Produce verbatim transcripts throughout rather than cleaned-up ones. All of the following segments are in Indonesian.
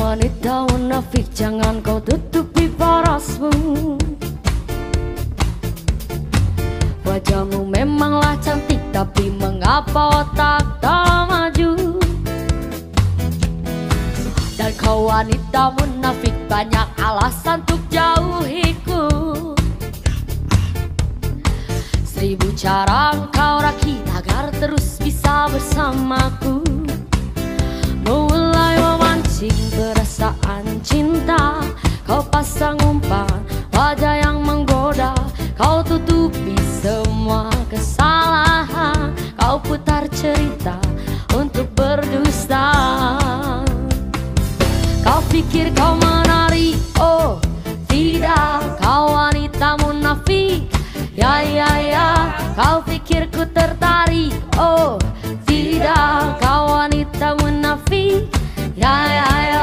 wanita munafik, jangan kau tutupi parasmu. Wajahmu memanglah cantik, tapi mengapa otak tak maju? Dan kau wanita munafik, banyak alasan untuk jauhiku. Seribu cara engkau rakit agar terus bisa bersamaku. Mulai memancing perasaan cinta, kau pasang umpan wajah yang menggoda. Kau tutupi semua kesalahan, kau putar cerita untuk berdusta. Kau pikir kau menarik, oh tidak, kau wanita munafik. Ya ya ya, kau pikir ku tertarik, oh tidak, kau wanita munafik. Ya ya ya.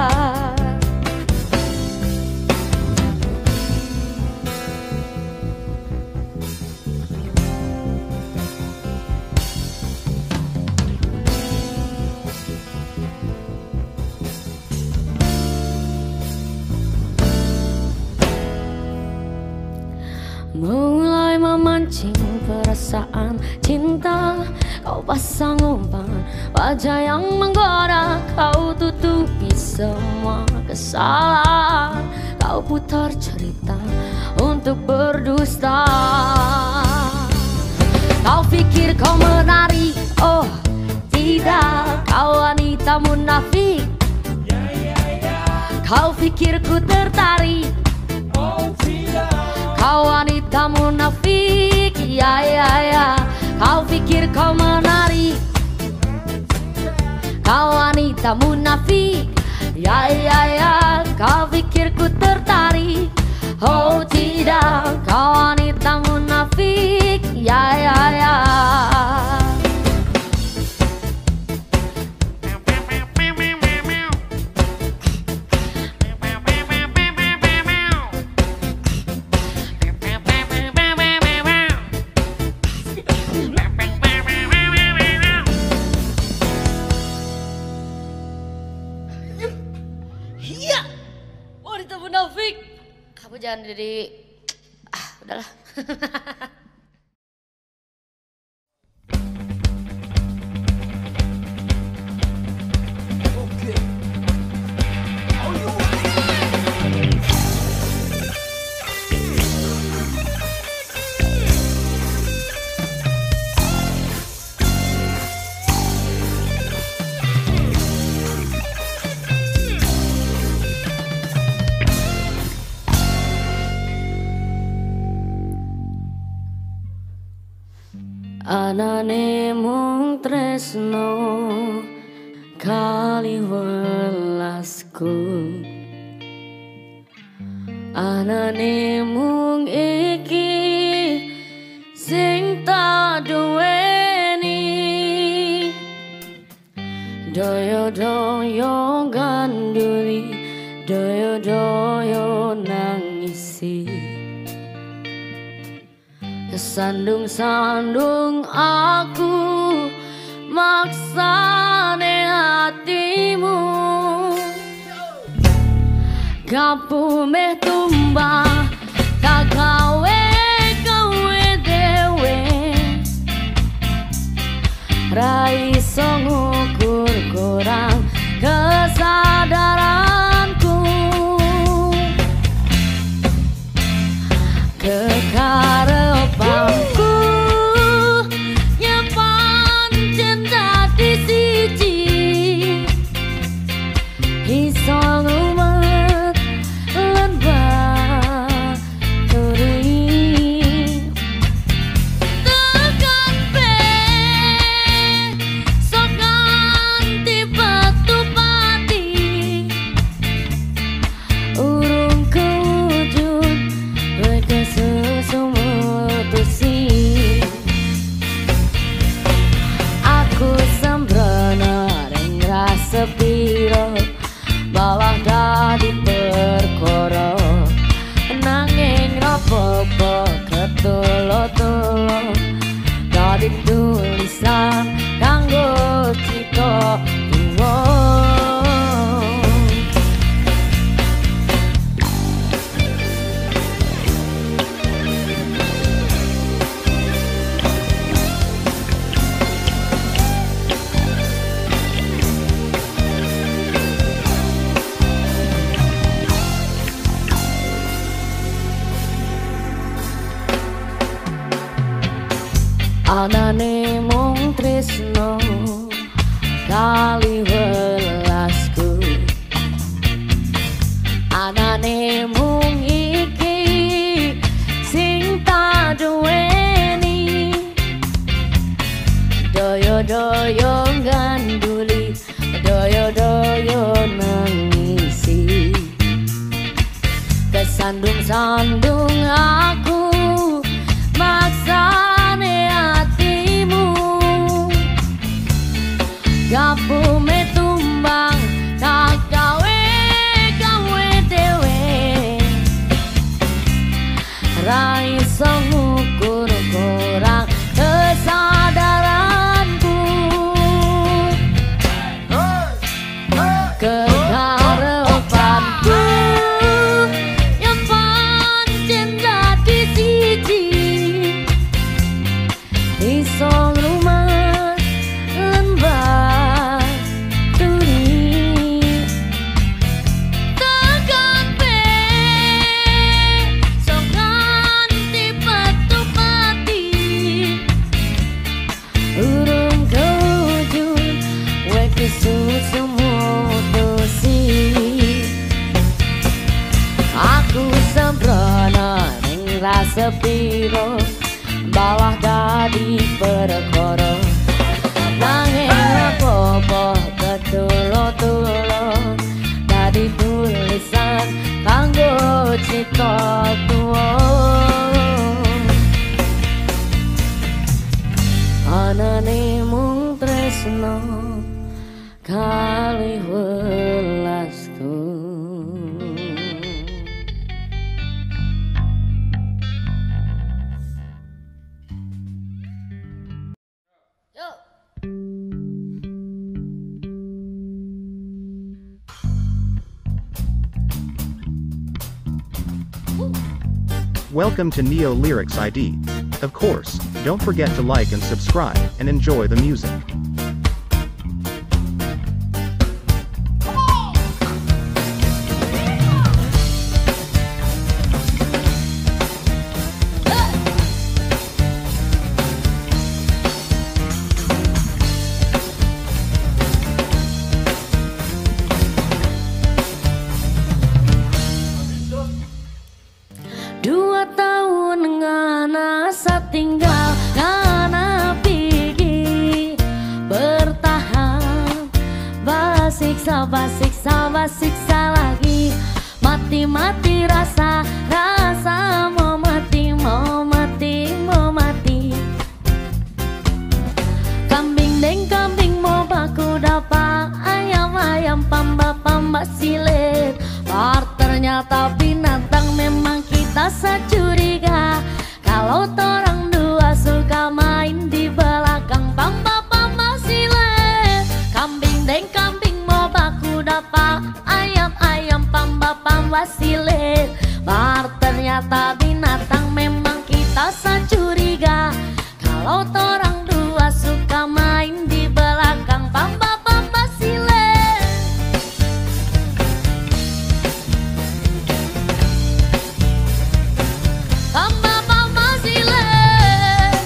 Mulai memancing perasaan cinta, kau pasang umpan wajah yang menggoda. Kau tutupi semua kesalahan, kau putar cerita untuk berdusta. Kau pikir kau menarik, oh tidak, kau wanita munafik. Kau pikir ku tertarik, oh tidak, kau wanita munafik. Ya ya ya, kau pikir kau menarik, kau wanita munafik. Ya ya ya, kau pikir ku tertarik, oh tidak, kau wanita munafik. Ya ya ya. Iya, wanita munafik. Kamu jangan jadi, ah udahlah. Anane mung tresno kali welasku, anane mung iki sing tak duweni. Doyo-doyo ganduli, doyo-doyo nangisi. Sandung-sandung aku maksane hatimu, kapu meh tumbang tak gawe gawe dewe. Ra iso ngukur kurang kesadaranku, kekarepanku nyimpan cinta di siji. Iso ngumet lan Anane mung tresno kali welasku, anane mung iki sing tak duweni. Doyo-doyo ganduli, doyo-doyo nangisi, kesandung-sandung aku maksane hatimu. Gapu metumbang tak gawe gawe dewe, ra iso ngukur kurang kesadaranku. Kekarepanku yang pancen dadi siji, iso rumah lembah turi, tekan pe sok nganti petu mati. Urung kewujud wek kesusu mutusi, aku sembrono ning rasa piro bawah dadi perkara. Nanging apa-apa ketulo-tulo dadi tulisan kanggo cita tuwa. Anane mung tresno kali welasku. Welcome to Neo Lyrics I D. Of course, don't forget to like and subscribe and enjoy the music. Dua tahun ngana satinggal ngana pigi bertahan, basiksa basiksa basiksa lagi, mati-mati rasa rasa mau mati mau mati mau mati. Kambing deng kambing mau baku dapat, ayam ayam pamba pamba silet. Par ternyata binatang memang kita securiga, kalau torang dua suka main di belakang pamba pamba silet. Kambing deng kambing mau baku dapat, ayam ayam pamba pamba silet. Par ternyata binatang memang kita securiga, kalau torang dua suka main di belakang pamba pamba silet. Pamba pamba silet.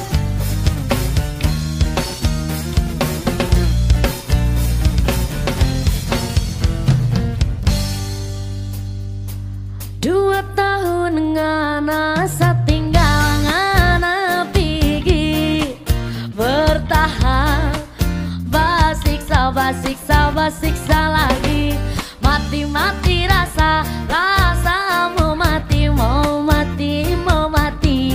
Dua tahun ngana satinggal ngana pigi bertahan, basiksa basiksa basiksa lagi, mati-mati rasa rasa mau mati mau mati mau mati.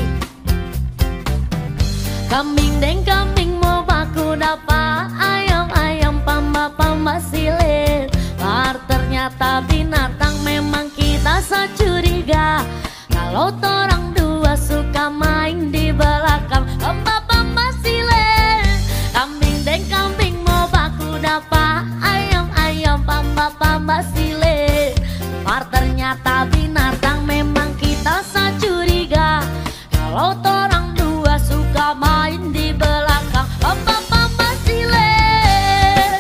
Kambing deng kambing mau baku dapat, ayam ayam pamba pamba silet. Par ternyata binatang memang kita securiga, kalau torang dua suka main di belakang pamba pamba silet. Kambing deng kambing mau baku dapat, ayam ayam pamba pamba silet. Par ternyata binatang memang kita securiga, kalau torang dua suka main di belakang pamba pamba silet.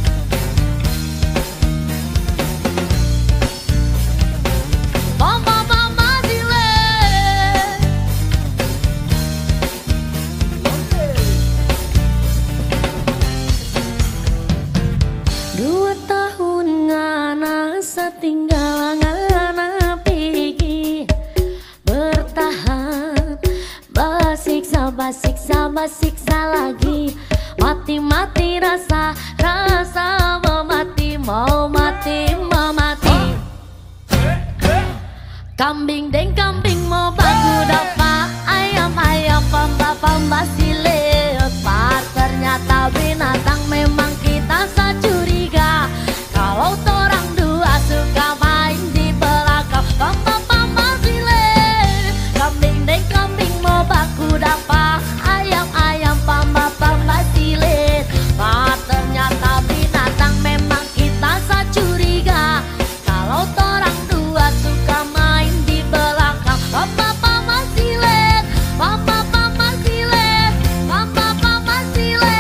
Pamba pamba silet. setinggal ngana pigi bertahan, basiksa basiksa basiksa lagi, mati-mati rasa rasa mau mati mau mati mau mati. Kambing deng kambing mau baku dapat, ayam ayam pamba pamba silet, pas ternyata binatang memang kita securiga. Kalau torang dua suka main di belakang, pamba pamba silet. Kambing deng kambing mau baku dapat, ayam ayam pamba pamba silet, pas ternyata binatang memang kita securiga. Kalau torang dua suka main di belakang, pamba pamba silet, pamba pamba silet, pamba pamba silet.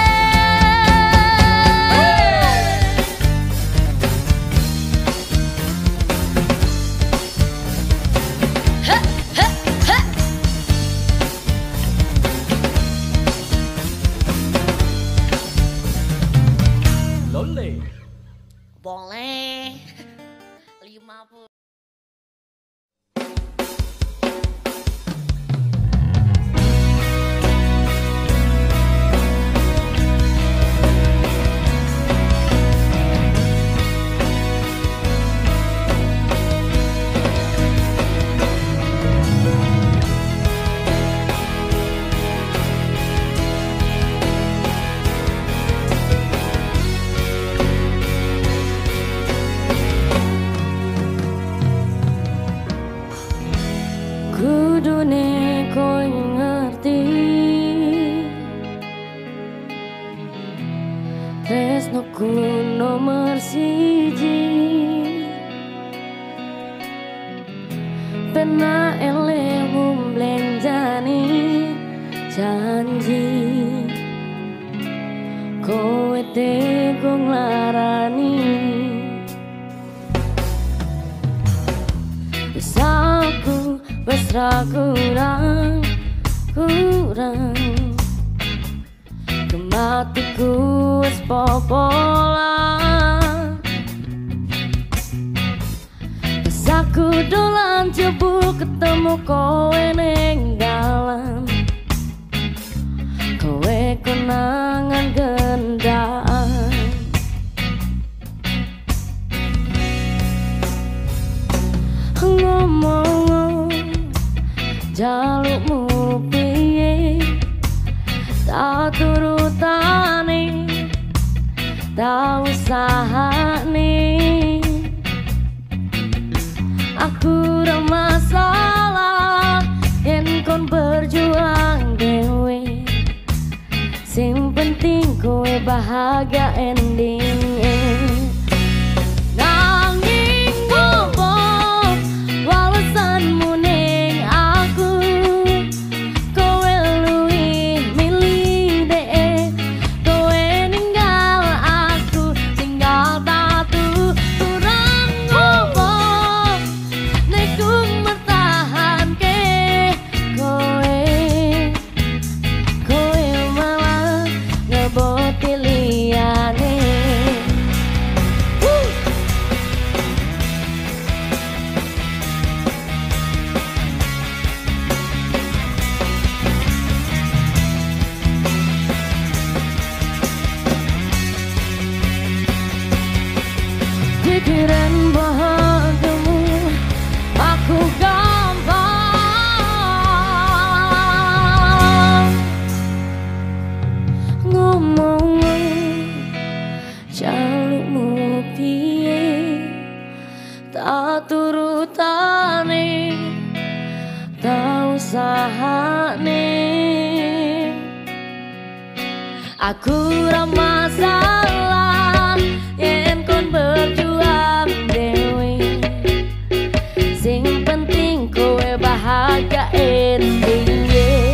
He he he. Lole. Boleh lima puluh. Kudune koe ngerti, tresnoku nomor siji, pernah elehmu blenjani janji, kowe teko nglarani. Aku wes ra kurang kurang, kematiku wes popolan. Pas aku dolan jebul ketemu kowe ning dalan, kowe konangan gendaan. Ngomong jalukmu piye, tak turutane, tak usahane. Aku ora masalah yen kon berjuang dewe, sing penting kowe bahagia endingnya. Pikiran bahagiamu aku gampang, ngomong jalukmu piye, tak turutane, tak usahane. Aku ora masalah yen kon berjuang dewe, sing penting kowe bahagia endingnya.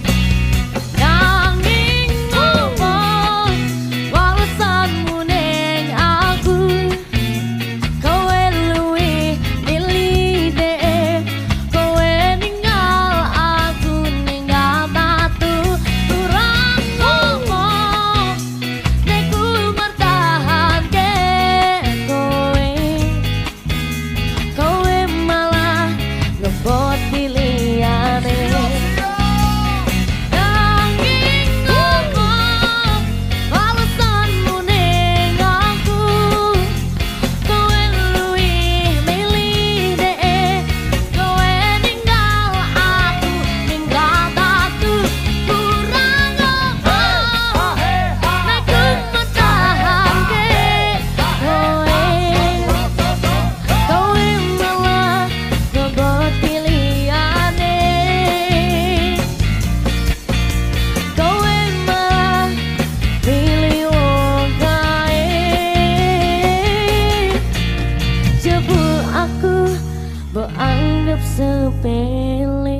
Nanging ngomong walesanmu ning aku, kowe luwih milih deh, kowe ninggal aku ninggal batu. Turang ngomong nek ku aku beranggap sepele.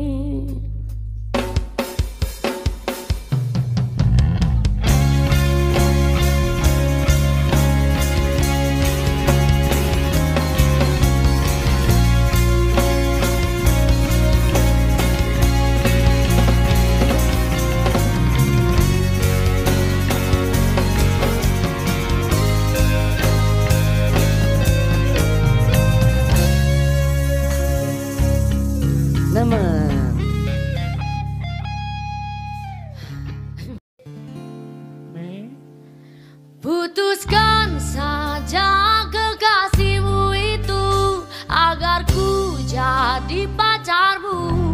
Putuskan saja kekasihmu itu agar ku jadi pacarmu.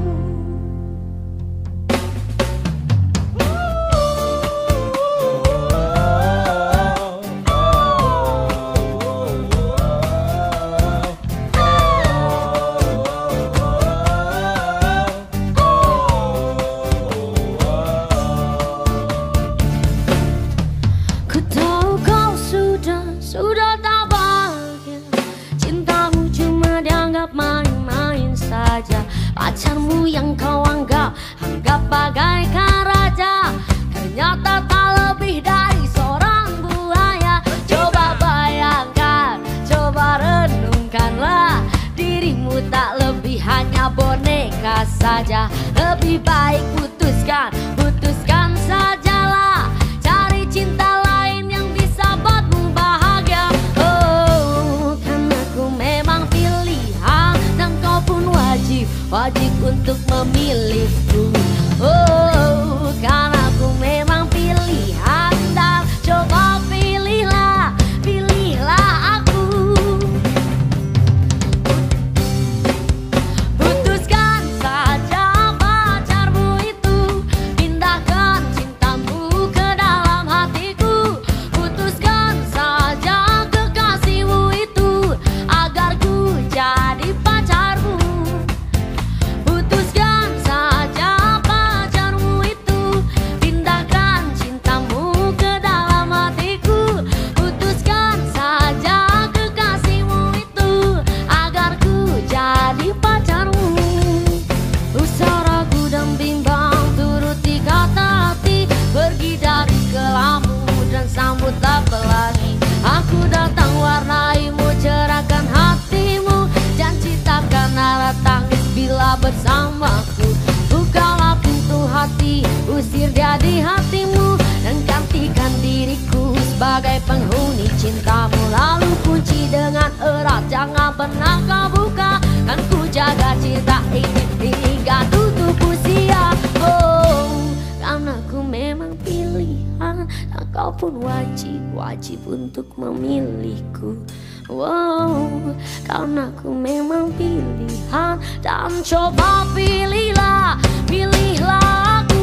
Sudah tak bahagia, cintamu cuma dianggap main-main saja. Pacarmu yang kau anggap, anggap bagaikan raja, ternyata tak lebih dari seorang buaya. Coba bayangkan, coba renungkanlah, dirimu tak lebih hanya boneka saja. Lebih baik putuskan, putuskan sajalah, cari cinta lain yang bisa buatmu bahagia. Oh, karena ku memang pilihan dan kau pun wajib, wajib untuk memilihku. Oh, karena ku memang pilihan dan coba pilihlah, pilihlah aku. Putuskan saja pacarmu itu, pindahkan cintamu ke dalam hatiku. Putuskan saja kekasihmu itu agar ku jadi pacarmu. Putuskan saja pacarmu itu, pindahkan cintamu ke dalam hatiku. Putuskan saja kekasihmu itu agar ku jadi pacarmu. Usah ragu dan bimbang, turuti kata hati, pergi dari kelammu dan sambutlah pelangi. Aku datang warnaimu, cerahkan hatimu, dan ciptakan arah tangis bila bersamaku. Bukalah pintu hati, usir dia di hatimu, dan gantikan diriku sebagai penghuni cintamu. Lalu kunci dengan erat, jangan pernah kau buka, kan ku jaga cinta ini hingga tutup usia. Oh, karena ku memang pilihan dan kau pun wajib, wajib untuk memilihku. Wow, karena ku memang pilihan dan coba pilihlah, pilihlah aku.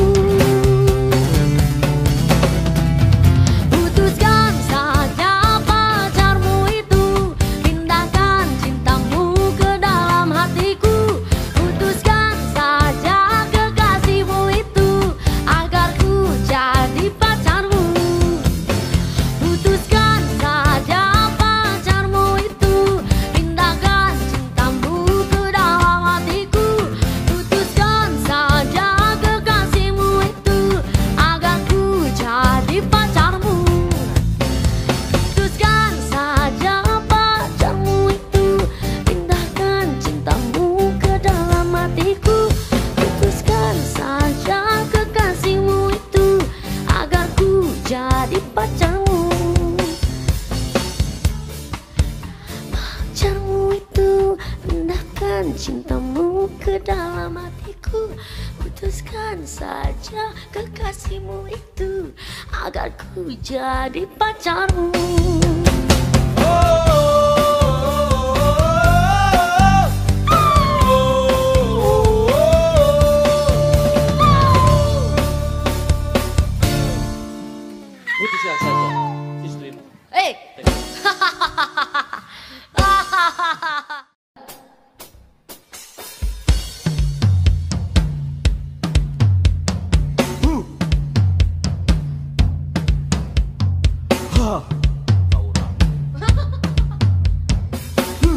Putuskan saja pacarmu itu, pindahkan cintamu ke dalam hatiku. Putuskan saja kekasihmu itu agar ku jadi pacarmu. Putuskan saja pacarmu itu, pindahkan cintamu ke dalam hatiku. Putuskan saja kekasihmu itu agar ku jadi pacarmu. Putuskan saja pacarmu itu, pindahkan cintamu ke dalam hatiku. Putuskan saja kekasihmu itu agar ku jadi pacarmu. Pacarmu itu, pindahkan cintamu ke dalam hatiku. Putuskan saja kekasihmu itu agar ku jadi pacarmu. Putuskan saja istrimu. Eh, Taura.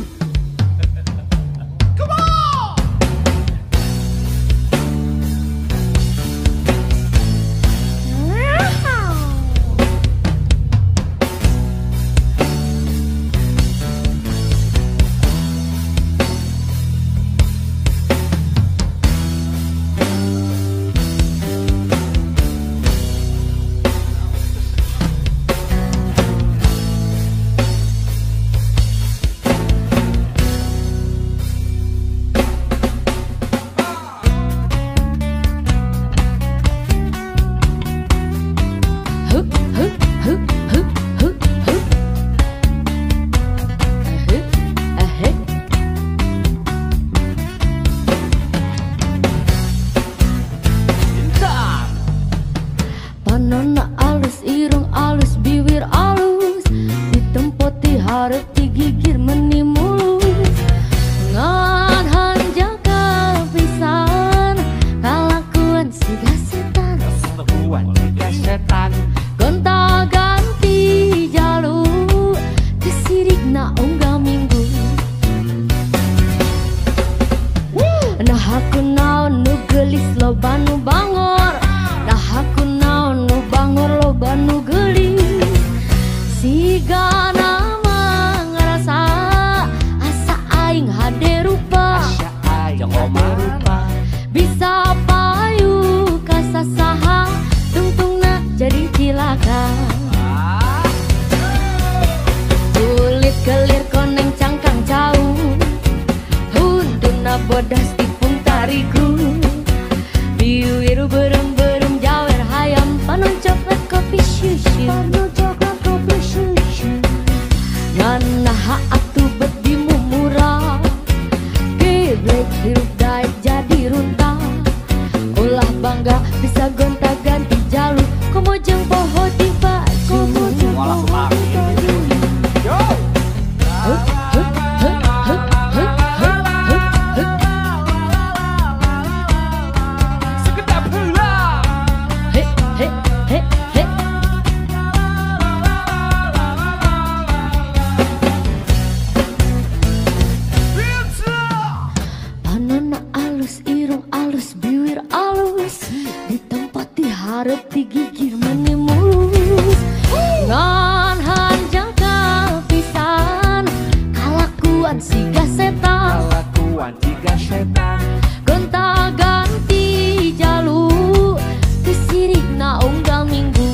kelakuan si setan, kelakuan jika setan. gonta ganti jalur kesirik na unggal minggu.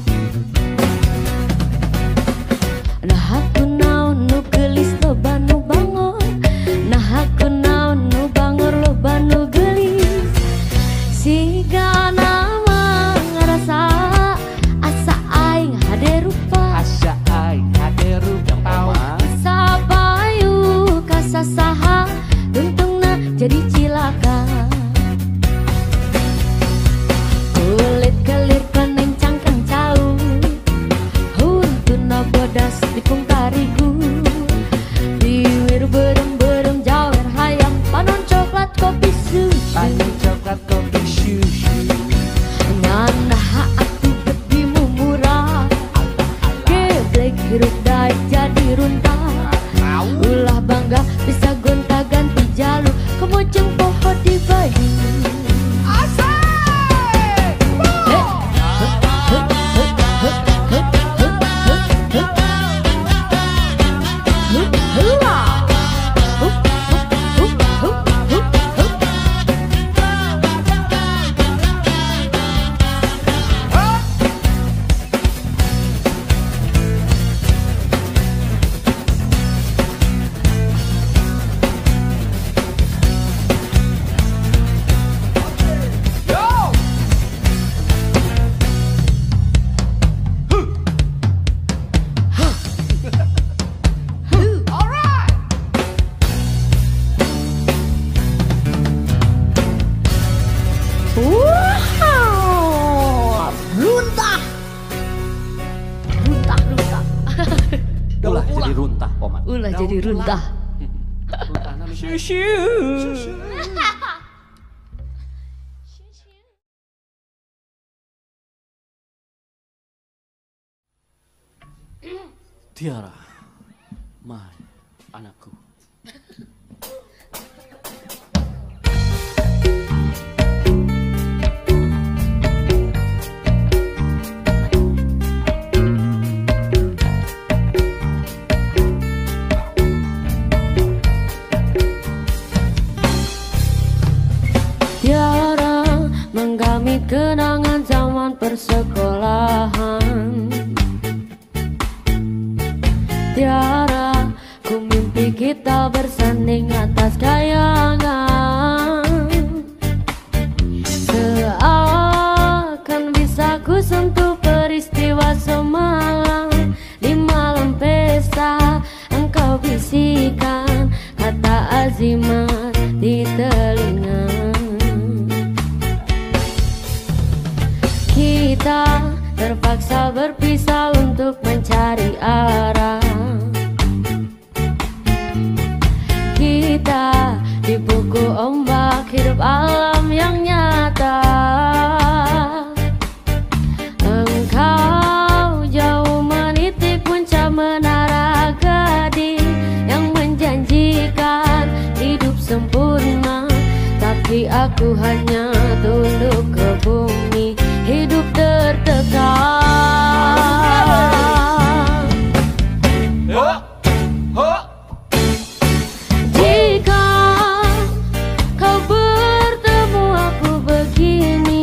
Nah aku naon nu gelis loba nu bangor, nah aku naon nu bangor loba nu gelis. Siga nama ngerasa asa aing hade rupa, Asa aing hade rupa. sabayu kasasaha untungna jadi cilaka. Kulit kelir pening cangkang cau, huntuna bodas dipung tarigu. Biwir berem-berem jawer hayam, panon coklat kopi susu. Panon coklat kopi susu. Nganah aku gede mumurah, geblek hirup daik jadi runtah. Ulah bangga bisa gonta ganti jalur, kemojeng pohon di bayu. Wow, runtah, runtah, runtah. Ulah jadi runtah, Poman. Ulah jadi runtah. Runtah namanya. Tiara, Mai, anakku. Tiara menggami kenangan zaman persekolahan. Tiara, ku mimpi kita bersanding atas kayangan. Seakan bisa ku sentuh peristiwa semalam. Di malam pesta engkau bisikan kata azimat di telinga. Kita terpaksa berpisah untuk mencari arah. Kita di buku ombak hidup alam yang nyata. Engkau jauh menitik puncak menara gading yang menjanjikan hidup sempurna, tapi aku hanya tunduk ke bumi, hidup tertekan. Jika kau bertemu aku begini,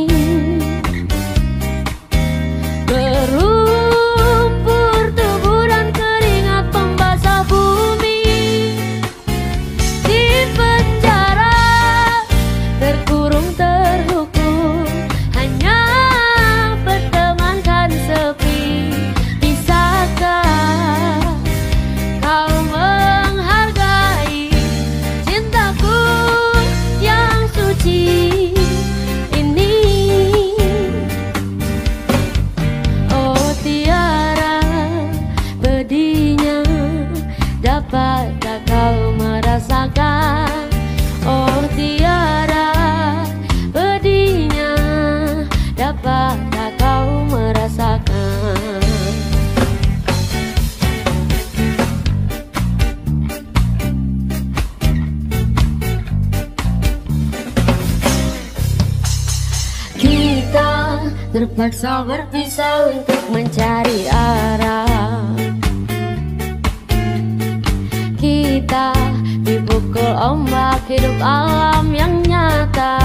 berumpur tubuh dan keringat pembasah bumi, di penjara terkurung terhukum, hanya pertemankan sepi. Bisakah kau menghargai cintaku yang suci ini? Oh Tiara, pedihnya dapatkah kau merasakan? Oh Tiara, pedihnya dapatkah kau merasakan? Kita terpaksa berpisah untuk mencari arah. Kita dipukul ombak hidup alam yang nyata.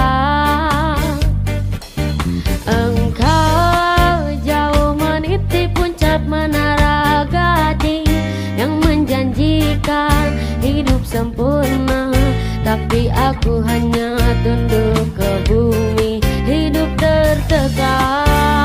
Engkau jauh meniti puncak menara gading yang menjanjikan hidup sempurna, tapi aku hanya tunduk ke bumi, hidup tertekan.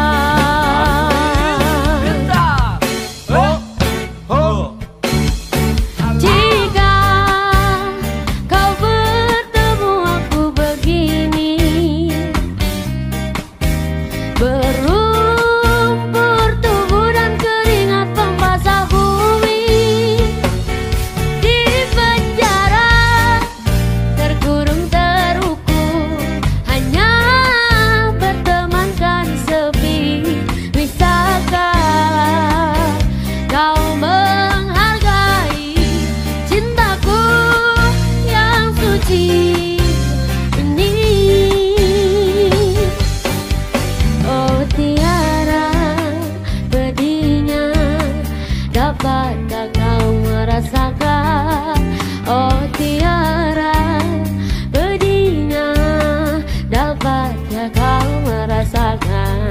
Dapatkah kau merasakan? Oh tiara, pedihnya. Dapatkah kau merasakan?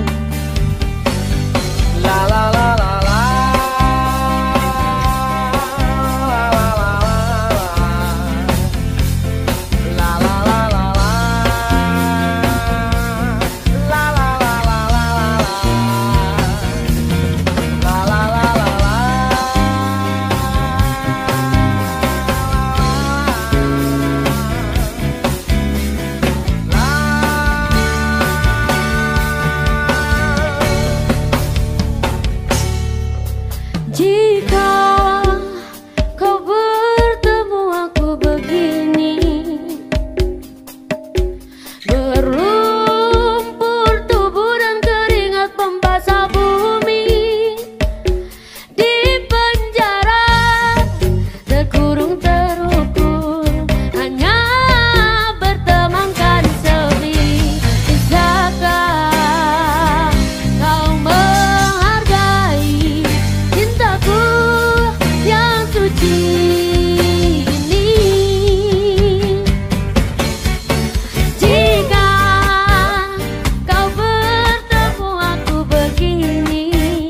La la la la la. Jika kau bertemu aku begini, berlumpur tubuh dan keringat membasah bumi, di penjara terkurung terhukum, hanya bertemankan sepi. Bisakah kau menghargai cintaku yang suci ini? Jika kau bertemu aku begini,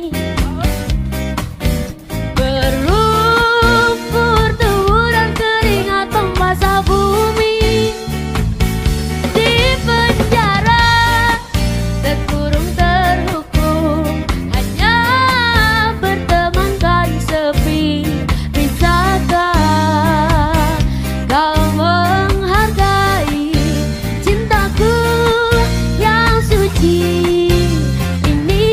berlumpur tubuh dan keringat membasah bumi, di penjara terkurung terhukum, hanya bertemankan sepi. Bisakah kau menghargai cintaku yang suci ini?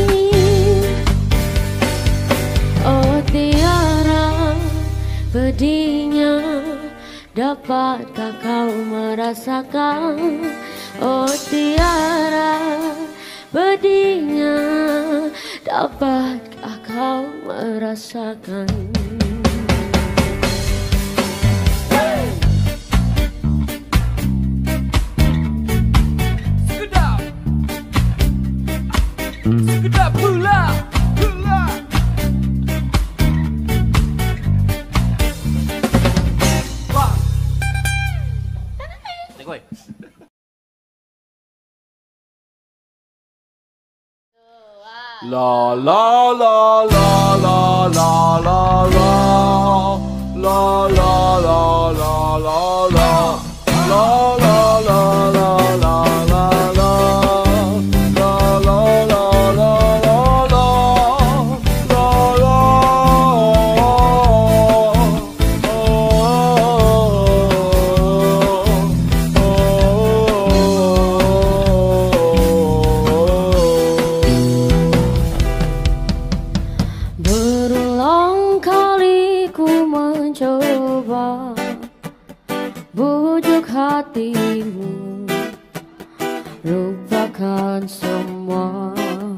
Oh tiara, pedihnya. Dapatkah kau merasakan? Oh tiara, pedihnya. Dapatkah kau merasakan? Sekedap, sekedap pula, pula. Wah. Nikoy. La la la la la la la la la la la la la la la la la la Berulang kali ku mencoba bujuk hatimu, lupakan semua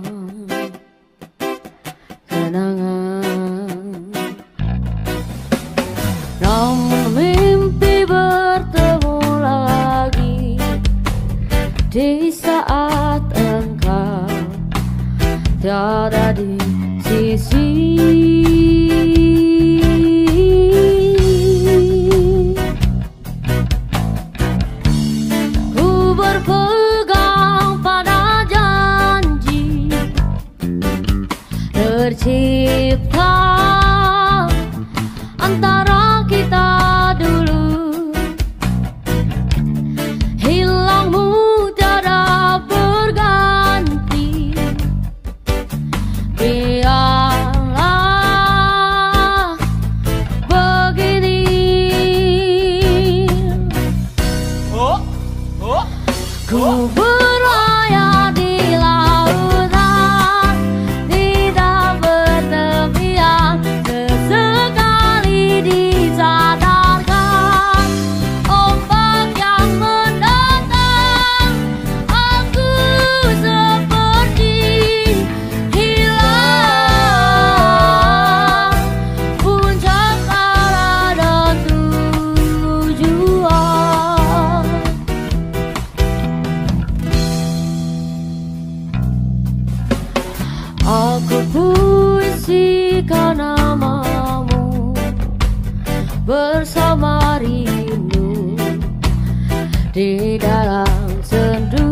kenangan. Namun mimpi bertemu lagi di saat engkau tiada di sisi. bersama rindu di dalam sendu.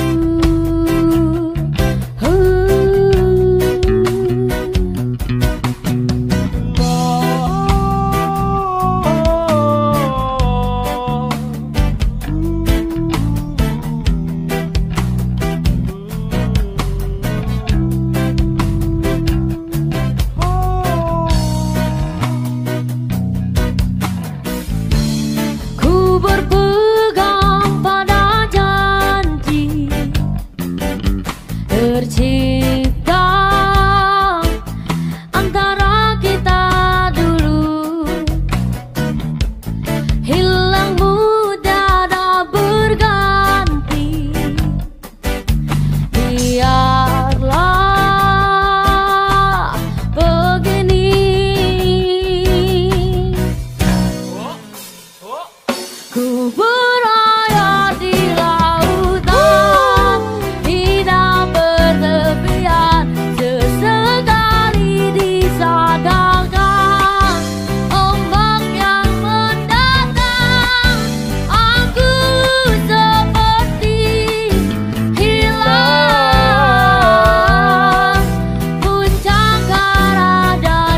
Berpegang pada janji tercipta antara kita dulu, hilang mudah dan berganti. Biarlah begini, ku berlayar di lautan, tidak bertepian. Sesekali disadarkan ombak yang mendatang, aku seperti hilang. Puncak arah dan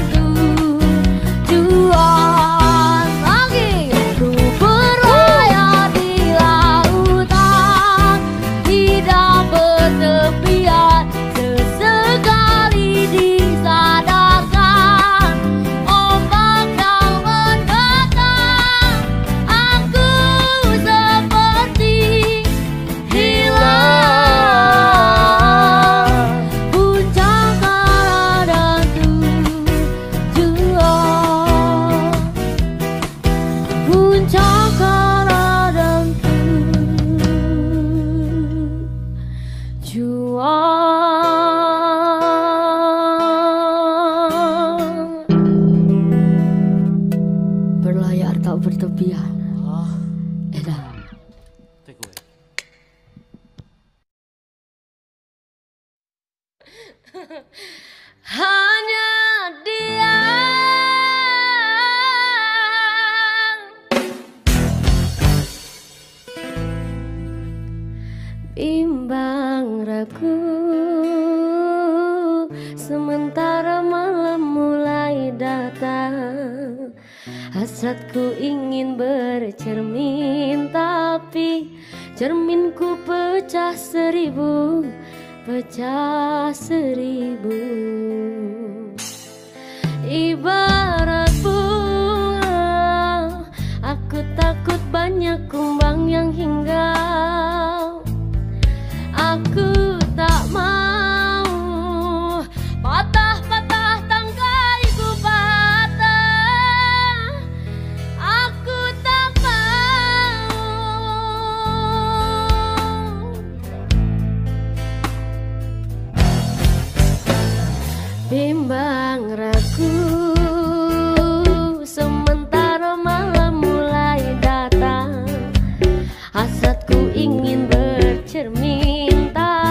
tujuan lagi, ku berlayar di lautan, tidak bertepian. Sesekali disadarkan ombak yang mendatang, aku seperti hilang. Puncak arah dan tujuan, puncak arah dan tujuan. Berlayar tak bertepian. Edan. Take away. Hanya dia bimbang ragu, sementara malam mulai datang. Hasratku ingin bercermin, tapi cerminku pecah seribu, pecah seribu. Ibarat bunga, aku takut banyak kumbang yang hinggap. Aku tak mau patah-patah tangkaiku patah. Aku tak mau. Bimbang ragu, sementara malam mulai datang. Hasratku ingin bercermin, tak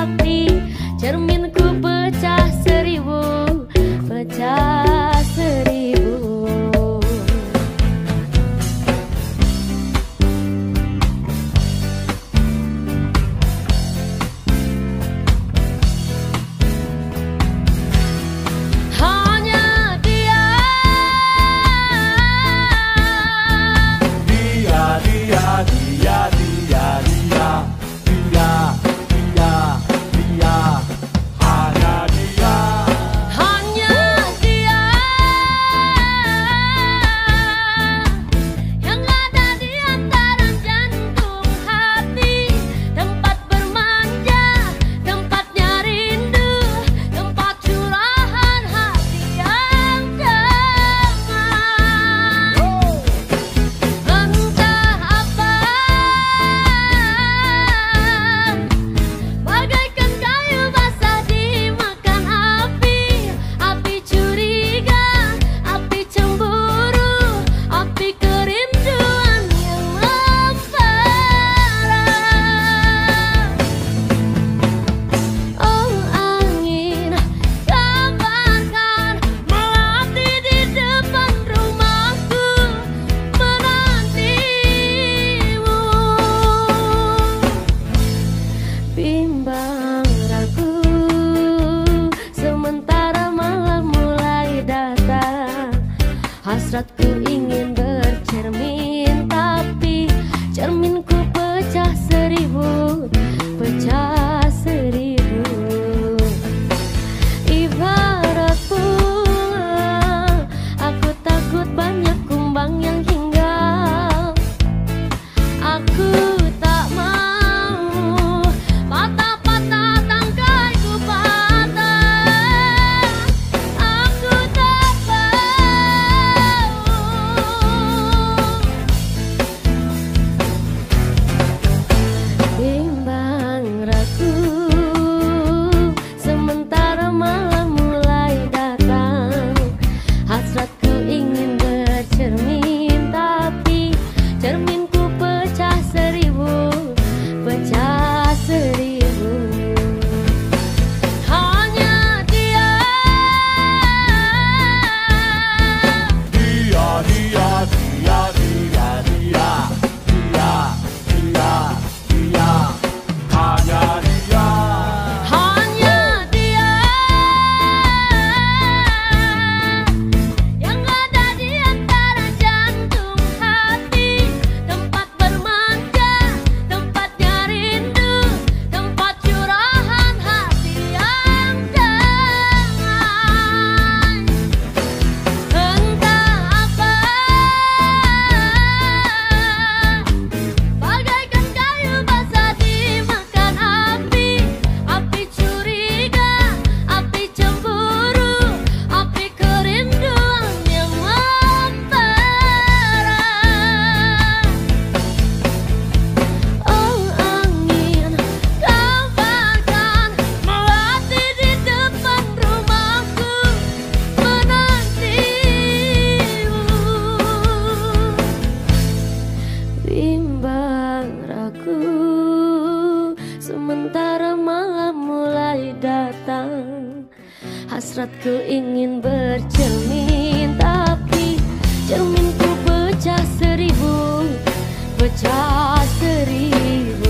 ragu, sementara malam mulai datang. Hasratku ingin bercermin, tapi cerminku pecah seribu, pecah seribu.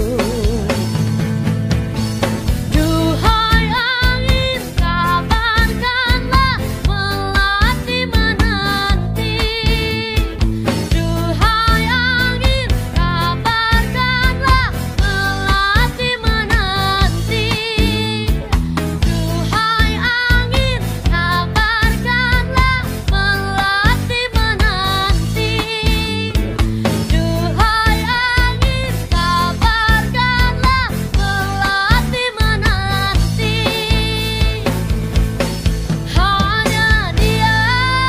Duhai angin, kabarkanlah melati menanti. Duhai angin, kabarkanlah melati menanti. Duhai angin, kabarkanlah melati menanti. Duhai angin, kabarkanlah melati menanti. Hanya dia.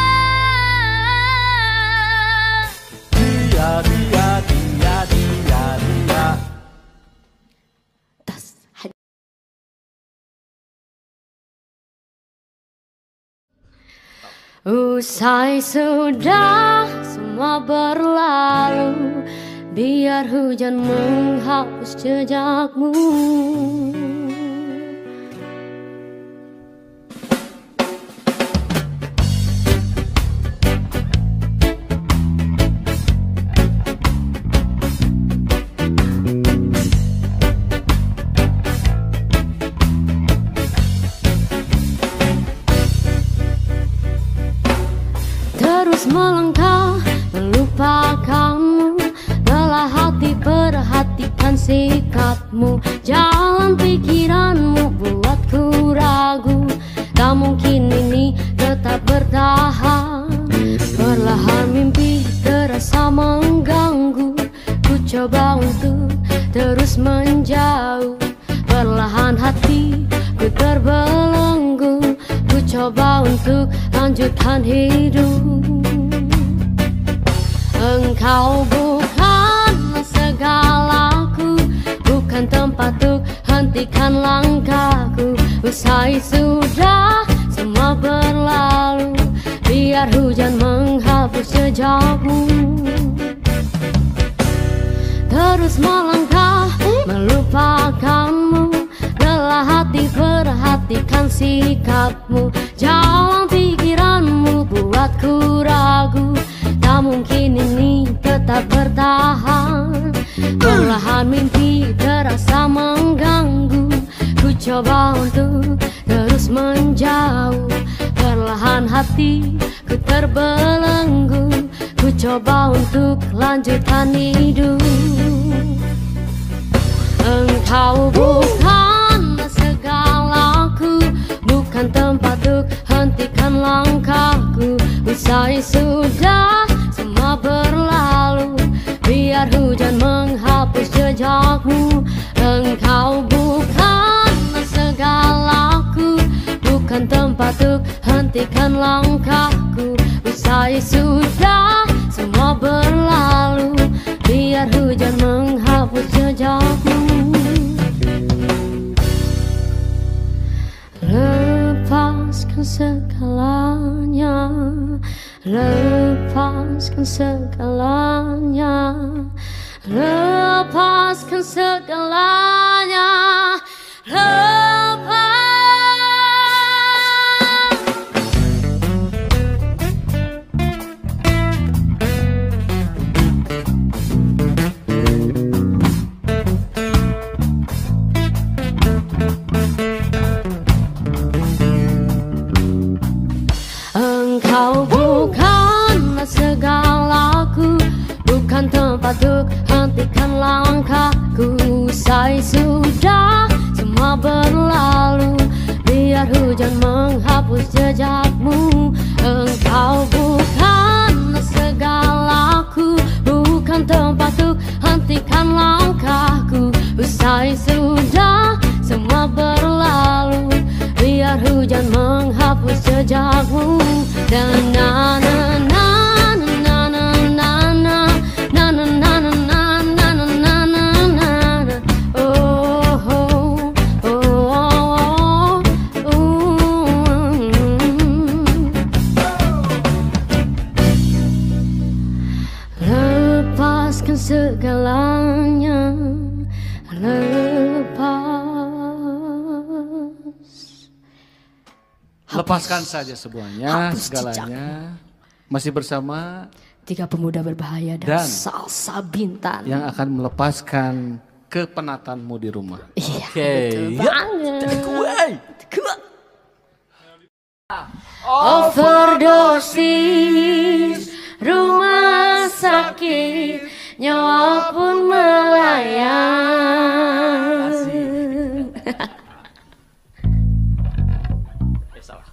Dia, dia, dia, dia, dia. Tas. Usai sudah semua berlalu, biar hujan menghapus jejakmu. Terus melangkah melupakanmu, lelah hati perhatikan sikapmu. Jalan pikiranmu buatku ragu, tak mungkin ini tetap bertahan. Perlahan mimpi terasa mengganggu, ku coba untuk terus menjauh. Perlahan hati ku terbelenggu, ku coba untuk lanjutkan hidup. Engkau bukanlah segalaku, bukan tempat untuk hentikan langkahku. Usai sudah semua berlalu, biar hujan menghapus jejakmu. Terus melangkah melupakanmu, lelah hati perhatikan sikapmu. Jalan pikiranmu buatku ragu, tak mungkin ini tetap bertahan. Perlahan mimpi terasa mengganggu, ku coba untuk terus menjauh. Perlahan hati ku terbelenggu, ku coba untuk lanjutkan hidup. Engkau bukanlah segalaku, bukan tempat untuk hentikan langkahku. Usai sudah semua berlalu, biar hujan menghapus jejakmu. Engkau bukanlah segalaku, bukan tempat untuk hentikan langkahku. Usai sudah semua berlalu, biar hujan menghapus jejakmu. Lepaskan segalanya, lepaskan segalanya, lepaskan segalanya, lepas. Engkau bukanlah segalaku, bukan tempat untuk hentikan langkahku. Usai sudah semua berlalu, biar hujan menghapus jejakmu. Engkau bukanlah segalaku, bukan tempat untuk hentikan langkahku. Usai sudah semua berlalu, biar hujan menghapus jejakmu. Dan na na na na na na na na na na na na na na na na. Oh oh oh oh oh. Lepaskan segalanya, lepas. Lepaskan saja semuanya, Hapus segalanya. Masih bersama Tiga pemuda berbahaya dan, Dan Salsa Bintan yang akan melepaskan kepenatanmu di rumah. Iya, Oke, betul ya. banget. Gue. Overdosis, rumah sakit, nyawa pun melayang. Eh, salah.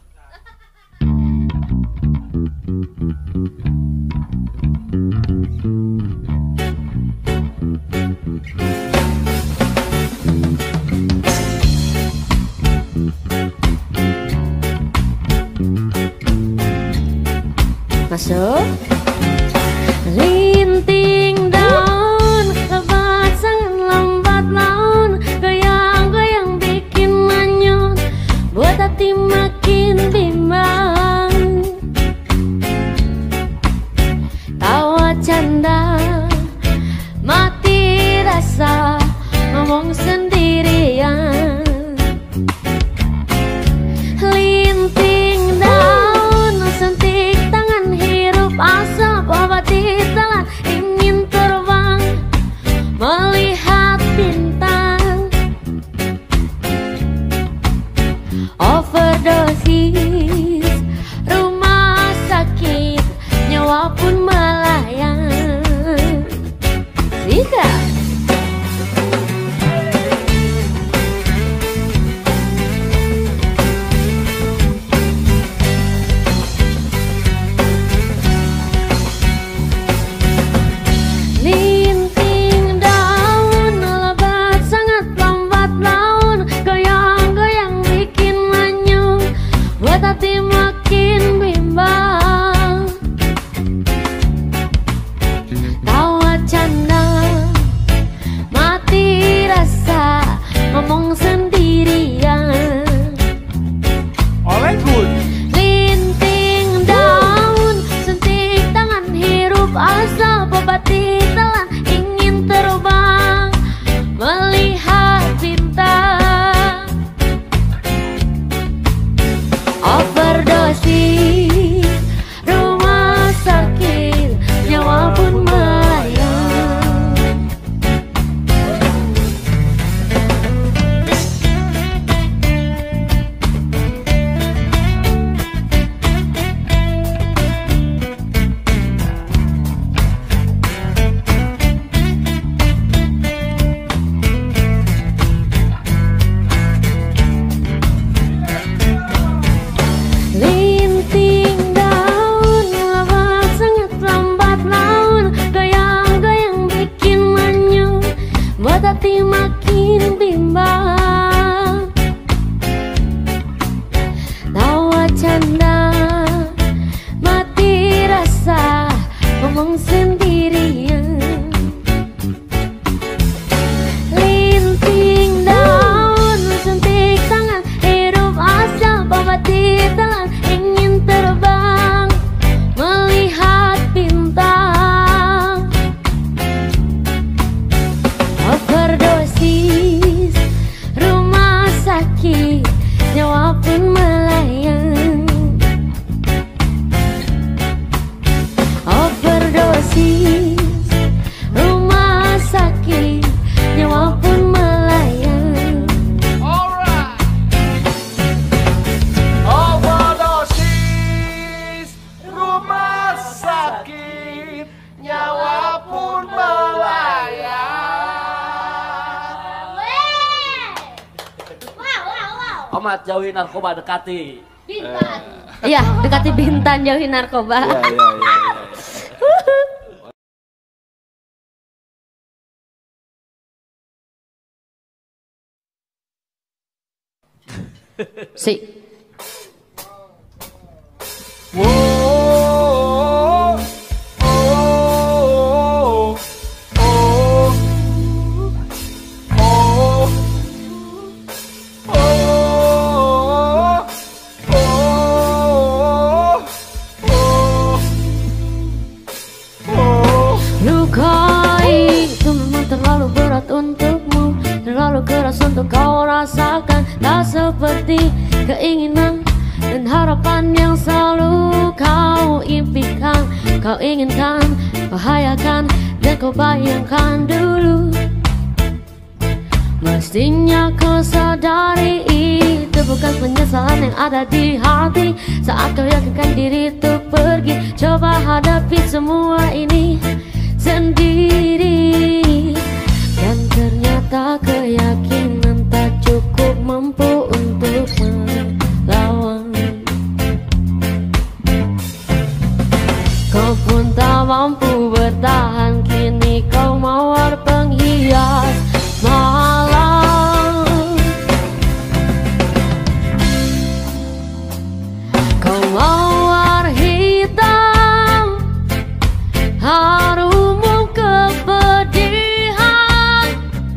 Masuk. Linting daun, lebat sangat lambat laun, goyang-goyang bikin manyun, buat hati makin bimbang. Tawa canda, mati rasa, ngomong sendirian. Linting daun, sentik tangan, hirup asap, obat ditelan, ingin terbang melihat bintang. Overdosis, rumah sakit, nyawa pun melayang. Sikat. Linting daun, lebat sangat lambat laun, goyang-goyang bikin manyun, buat hati makin bimbang. Tawa canda, mati rasa, ngomong sendirian. Oleh good. Linting daun, sentik tangan, hirup asap, obat ditelan, ingin terbang melihat bintang. Overdosis, rumah sakit, nyawa pun melayang. Linting daun, lebat sangat lambat laun, goyang-goyang bikin manyun, buat hati makin bimbang. Tawa canda, mati rasa, ngomong sendirian. Linting daun, sentik tangan, hirup asap, obat ditelan, ingin terbang melihat bintang. Overdosis, rumah sakit, nyawa pun melayang. Overdosis, rumah sakit, nyawa pun melayang. Alright. Overdosis, rumah sakit, nyawa pun melayang. Omat jauhi narkoba, dekati. Bintan. Iya, dekati Bintan, jauhi narkoba. Ya, ya, ya, ya. Si. Whoa, oh, oh, oh, oh, oh, oh, oh. Luka itu memang terlalu berat untukmu. untuk kau rasakan. Tak seperti keinginan dan harapan yang selalu kau impikan. Kau inginkan, bahayakan, dan kau bayangkan dulu. Mestinya kau sadari itu bukan penyesalan yang ada di hati. Saat kau yakinkan diri untuk pergi, coba hadapi semua ini sendiri. Dan ternyata keyakinan tak cukup mampu untuk melawan. Kau pun tak mampu bertahan, kini kau mawar penghias malam. Kau mawar hitam, harummu kepedihan.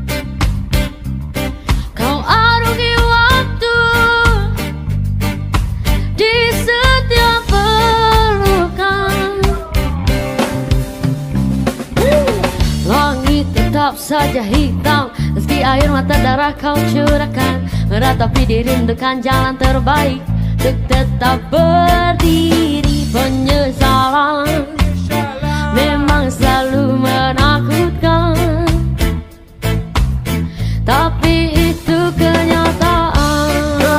Kau arungi waktu di setiap pelukan. Langit tetap saja hitam, meski air mata darah kau curahkan. Meratapi dirindukan jalan terbaik untuk tetap berdiri. Penyesalan memang selalu menakutkan, tapi itu kenyataan.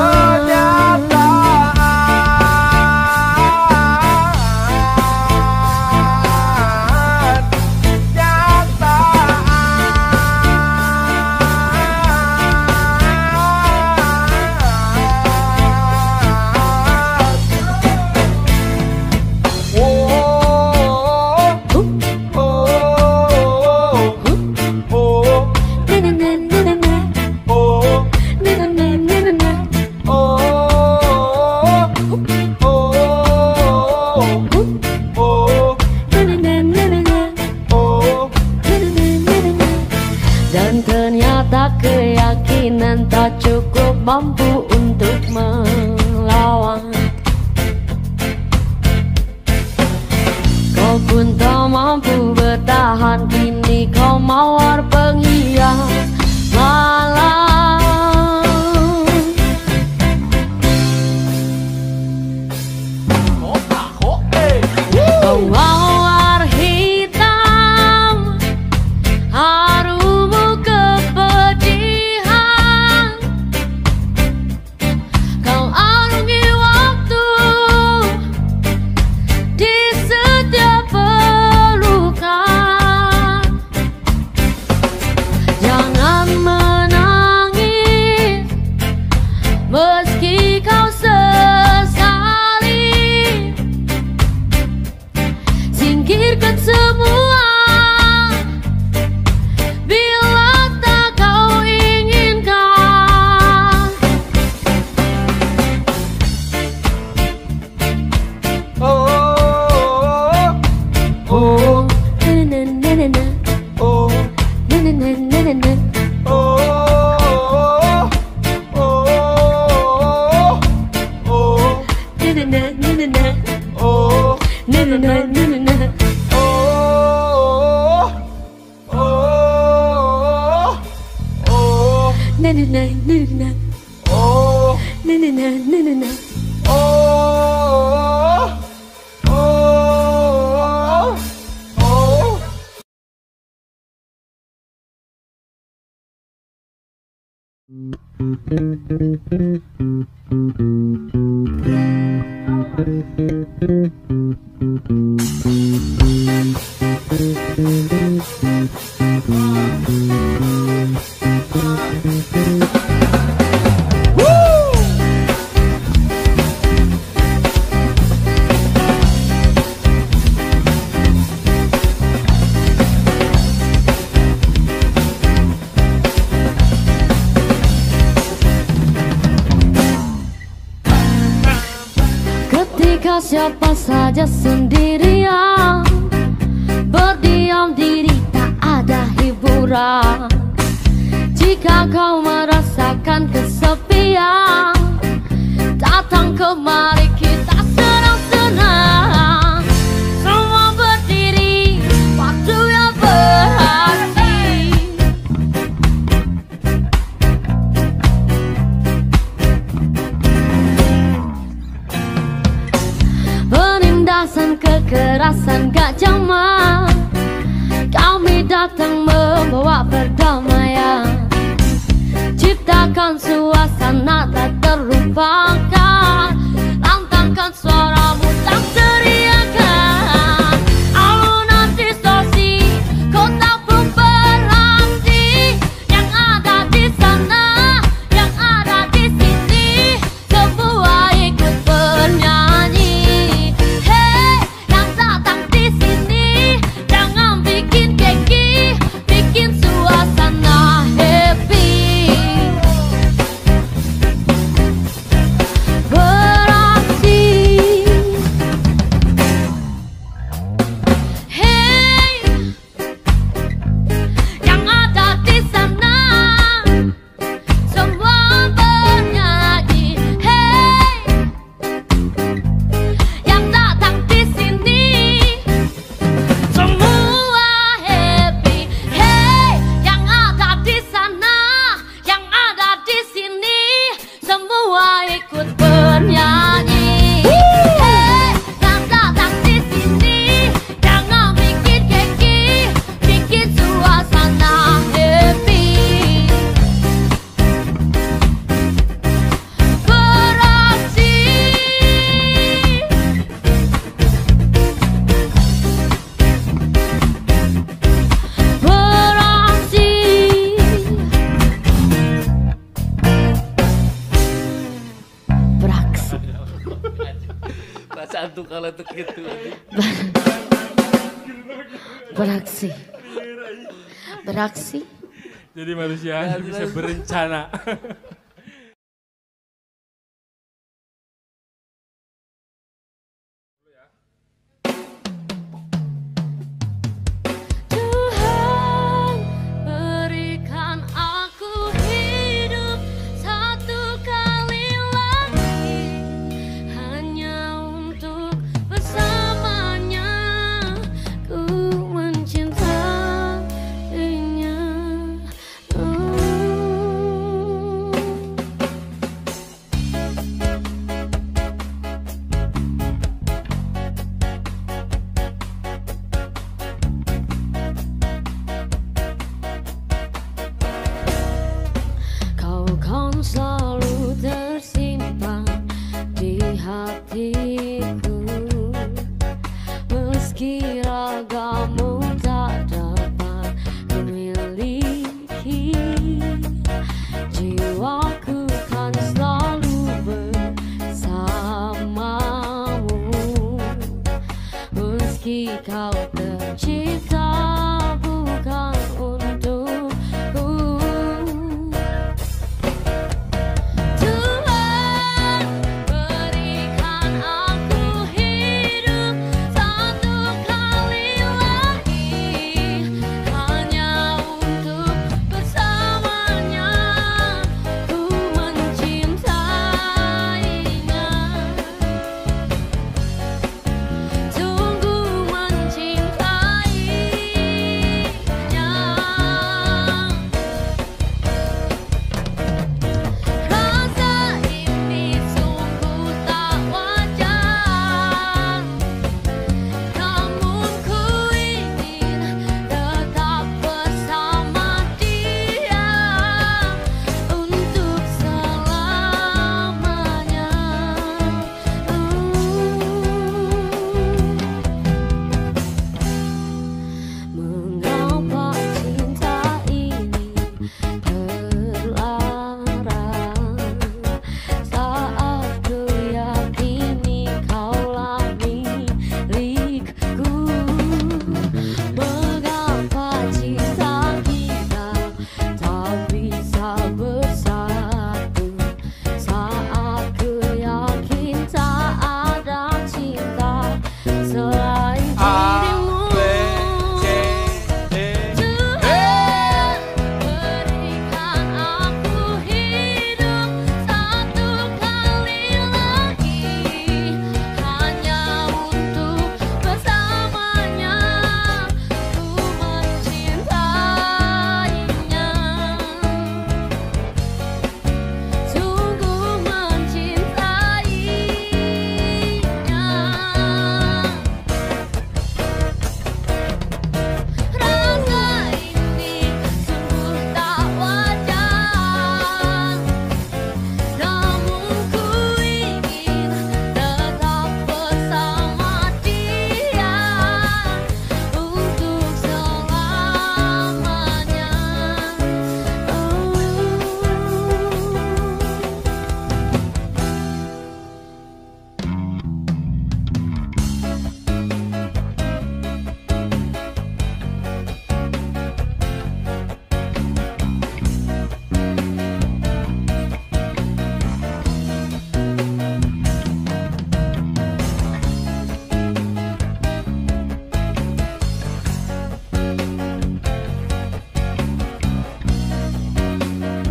Dan ternyata keyakinan tak cukup mampu untuk melawan. Kau pun tak mampu bertahan, kini kau mawar penghias malam. Kau mawar hitam, harummu kepedihan. Kau arungi waktu di setiap pelukan. Jangan menangis meski kau sesali. Singkirkan semua bila tak kau inginkan. Oh, Oh, na na na na na, oh, na na na na na na. oh, oh, oh, Na na na na na na, oh, na na na na na na. oh, oh, oh, Na na na na na, oh, na na na na na na. oh, oh, oh. Ketika siapa saja sendirian, berdiam diri tak ada hiburan. Jika kau merasakan kesepian, datang kemari kita senang-senang. Semua berdiri, waktu yang berarti. datang membawa perdamaian, ciptakan suasana tak terlupakan, lantangkan suaramu tak teriakan. Alunan distorsi, kota pun berhenti, yang ada di sana, yang ada di sini, semua ikut bernyanyi. Hey, yang datang di sini, jangan bikin keki, bikin suasana happy. Beraksi, hey, yang ada di sana, semua bernyanyi. Hey, yang datang di sini, semua happy. Hey, yang ada di sana, yang ada di sini, semua ikut bernyanyi. Hey, yang datang di sini, jangan bikin keki, bikin suasana happy. Beraksi, beraksi. Beraksi. Perasaan tuh kalau tuh gitu. Beraksi. Beraksi. Jadi manusia hanya bisa berencana. Tuhan, berikan aku hidup satu kali lagi, hanya untuk bersamanya ku mencintainya. Kau kan selalu tersimpan di hatiku, meski ragamu tak dapat kumiliki. Jiwaku kan selalu bersamamu, meski kau tercipta bukan untukku.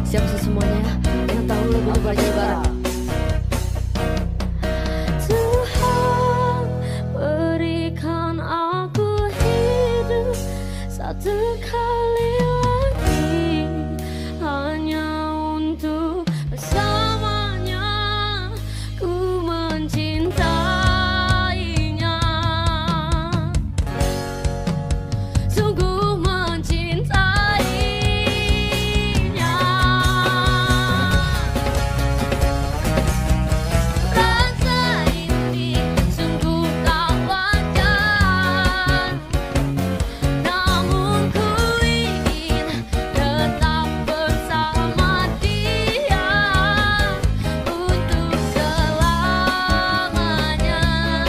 Siap semuanya yang tahu lagu itu belajar bareng. Tuhan berikan aku hidup satu kali lagi, hanya untuk bersamanya ku mencintainya, sungguh mencintainya. Rasa ini sungguh tak wajar, namun ku ingin tetap bersama dia untuk selamanya.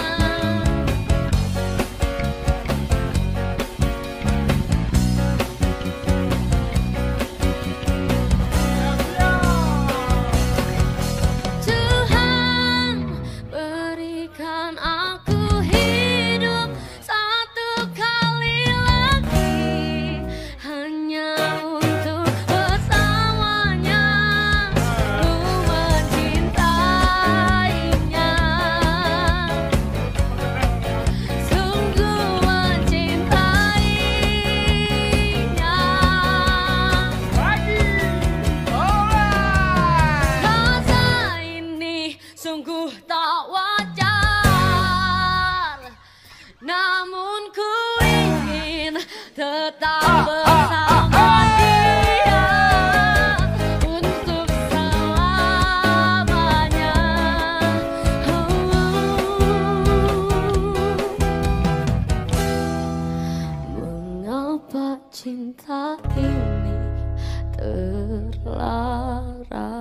Tuhan berikan aku hidup satu kali lagi, hanya untuk bersamanya ku mencintainya, sungguh mencintainya. Rasa ini sungguh tak wajar, namun ku ingin tetap bersama dia untuk selamanya. Mengapa cinta ini terlarang?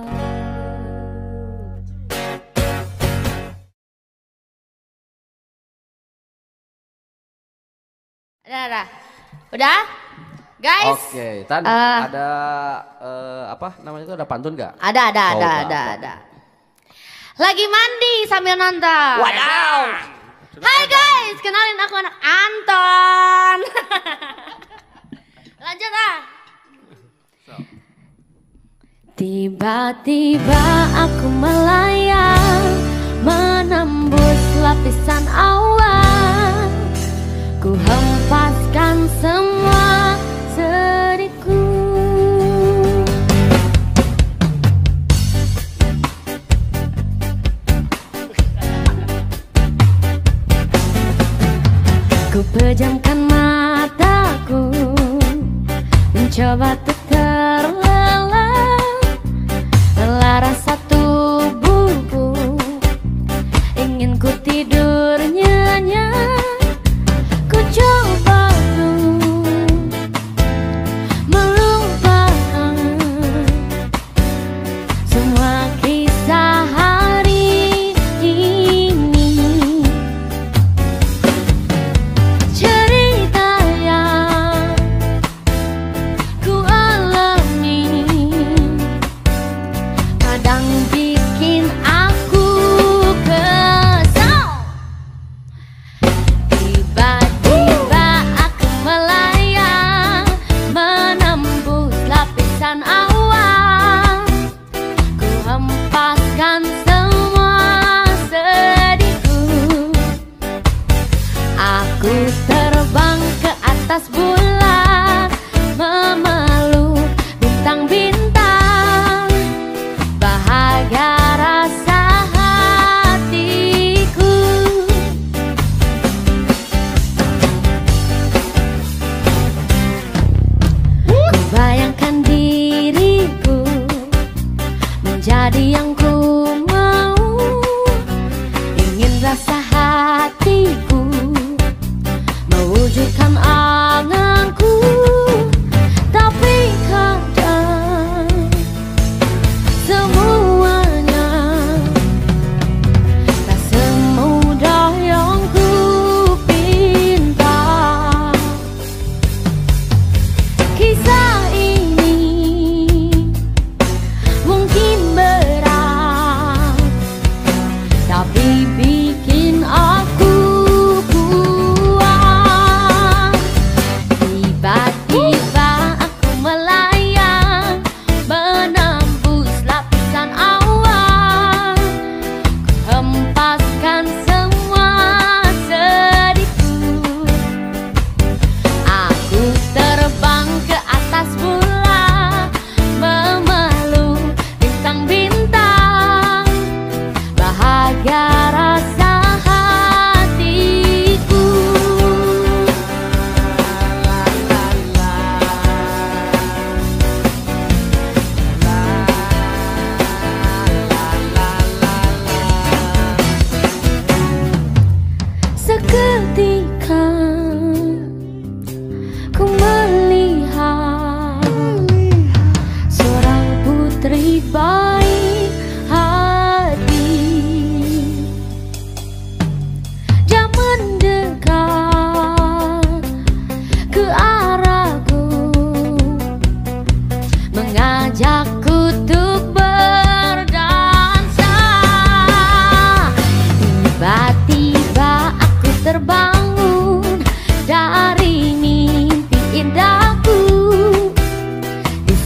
Udah, udah. Udah? Guys? Oke, Tan, Eh. ada eh, apa namanya itu, ada pantun gak? Ada, ada, Oh, ada, nggak ada, apa. ada. Lagi mandi sambil nonton. Wadaw! Hai guys, kenalin aku anak Anton. Lanjut ah. Tiba-tiba aku melayang, menembus lapisan awan. Ku hempaskan semua sedihku. Ku pejamkan mataku, mencoba untuk terlelap. Lara satu tubuhku, ingin ku tidur nyenyak. Ku coba untuk melupakan semua kisah hari ini. Cerita yang ku alami kadang bikin aku kesal. Tiba-tiba aku melayang, menembus lapisan awan. Ku hempaskan semua sedihku. Aku terbang ke atas bulan, memeluk bintang-bintang. Bahagia rasa hatiku. Ku bayangkan diriku menjadi yang ku mau, ingin rasa hatiku mewujudkan anganku. Tapi kadang semuanya tak semudah yang ku pinta. Kisah ini mungkin berat,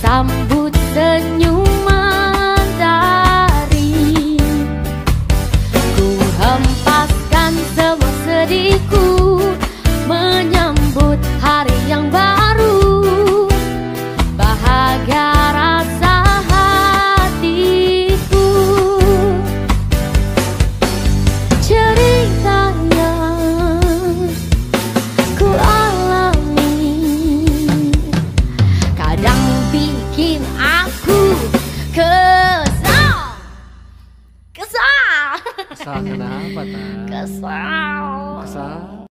sambut senyuman dari ku hempaskan semua sedihku menyambut hari yang baru. Bahagia rasa hatiku, cerita yang ku alami kadang bikin aku kesal. Kesal. Kesal kenapa, Tan? Kesal. Kesal.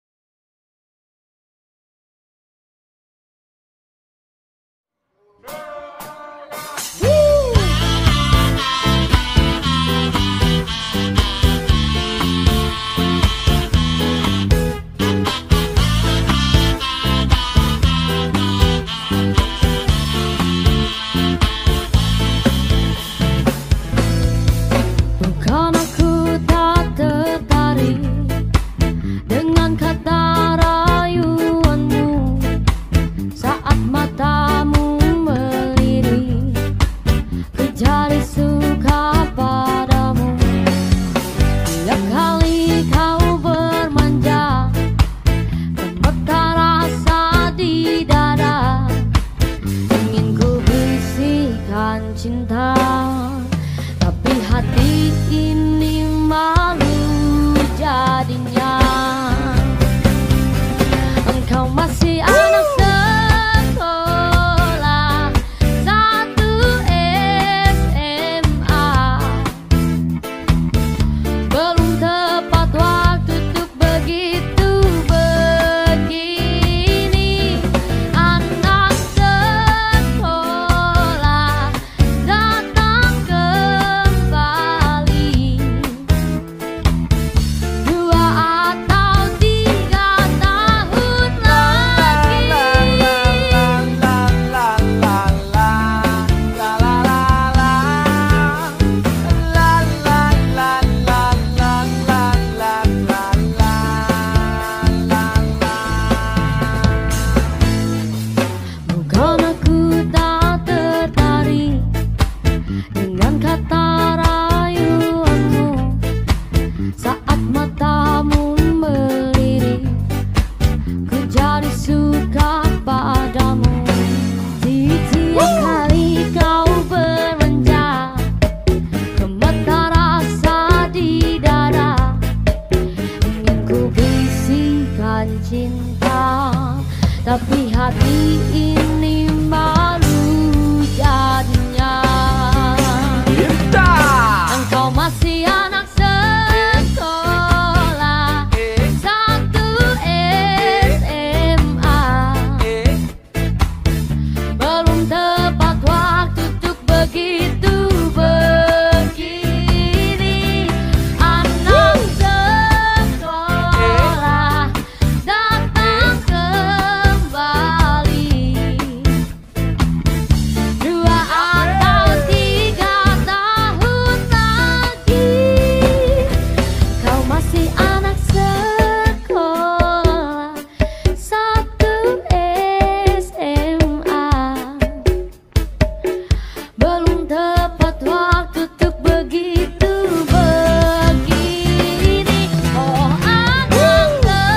Bukan aku tak tertarik dengan kata rayuanmu saat matamu melirik, ku jadi suka padamu. Tiap kali kau bermanja, gemetar rasa di dada, ingin ku bisikan cinta. Tapi hati ini malu jadinya. Engkau masih anak sekolah satu S M A, belum tepat waktu untuk begitu begini. Anak sekolah datang kembali, dua atau tiga tahun bukan aku tak tertarik dengan kata rayuanmu saat matamu melirik, ku jadi suka padamu. Setiap kali kau bermanja, gemetar rasa di dada, ingin ku bisikan cinta. Tapi hati ini malu jadinya. Engkau masih anak sekolah satu S M A, belum tepat waktu untuk begitu begini. Anak sekolah datang kembali, dua atau tiga tahun lagi. Kau masih anak sekolah satu S M A, belum tepat waktu untuk begitu begini. Oh, anak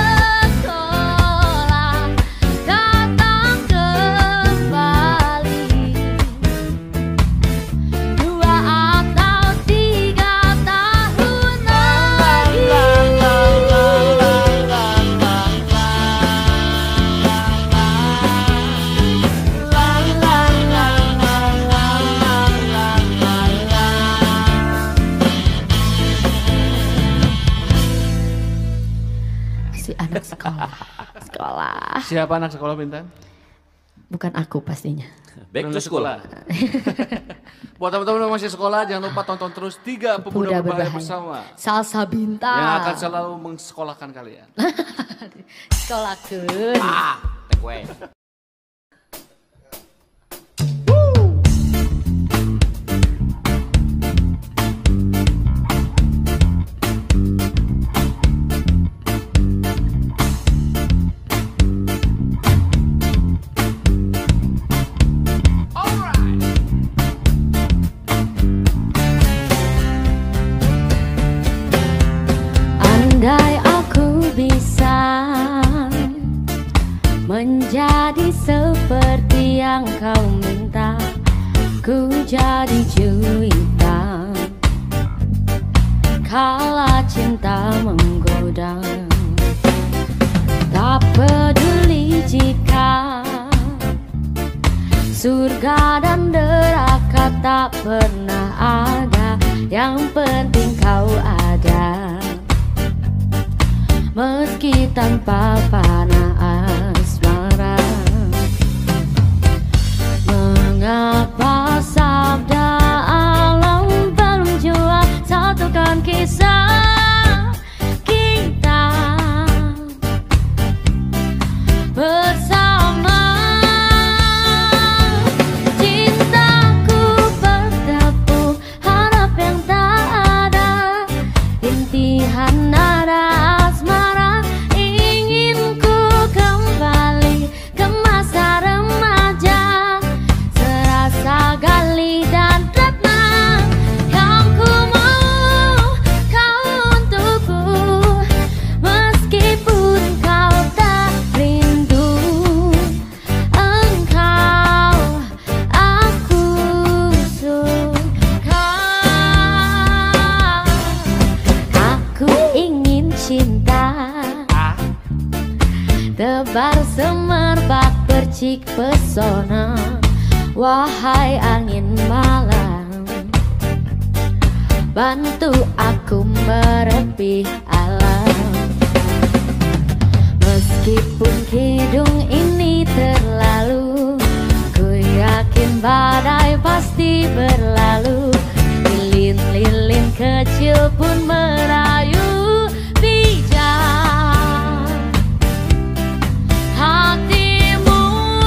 sekolah datang kembali, dua atau tiga tahun lagi. Si anak sekolah, sekolah. Siapa anak sekolah, Bintan? Bukan aku pastinya. Back to school. Buat teman-teman yang masih sekolah, jangan lupa tonton terus Tiga Pemuda Berbahaya Bersama Salsa Bintang. yang akan selalu mengsekolahkan kalian. Sekolahkeun. Ah, take away. Alright. yang kau minta, ku jadi juwita kala cinta menggoda. Tak peduli jika surga dan neraka tak pernah ada, yang penting kau ada. Meski tanpa panah asmara, mengapa sabda alam belum jua satukan kisah kita bersama. Cintaku bertepuk harap yang tak ada, rintihan nada asmara, ingin ku kembali ke masa remaja, serasa gali dan ratna. Kau ku mau, kau untukku, meskipun kau tak rindu. Engkau aku suka. Aku ingin cinta tebar semerbak percik pesona. Wahai angin malam, bantu aku merepih alam. Meskipun kidung ini terlalu, ku yakin badai pasti berlalu. Lilin-lilin kecil pun merayu bijak hatimu.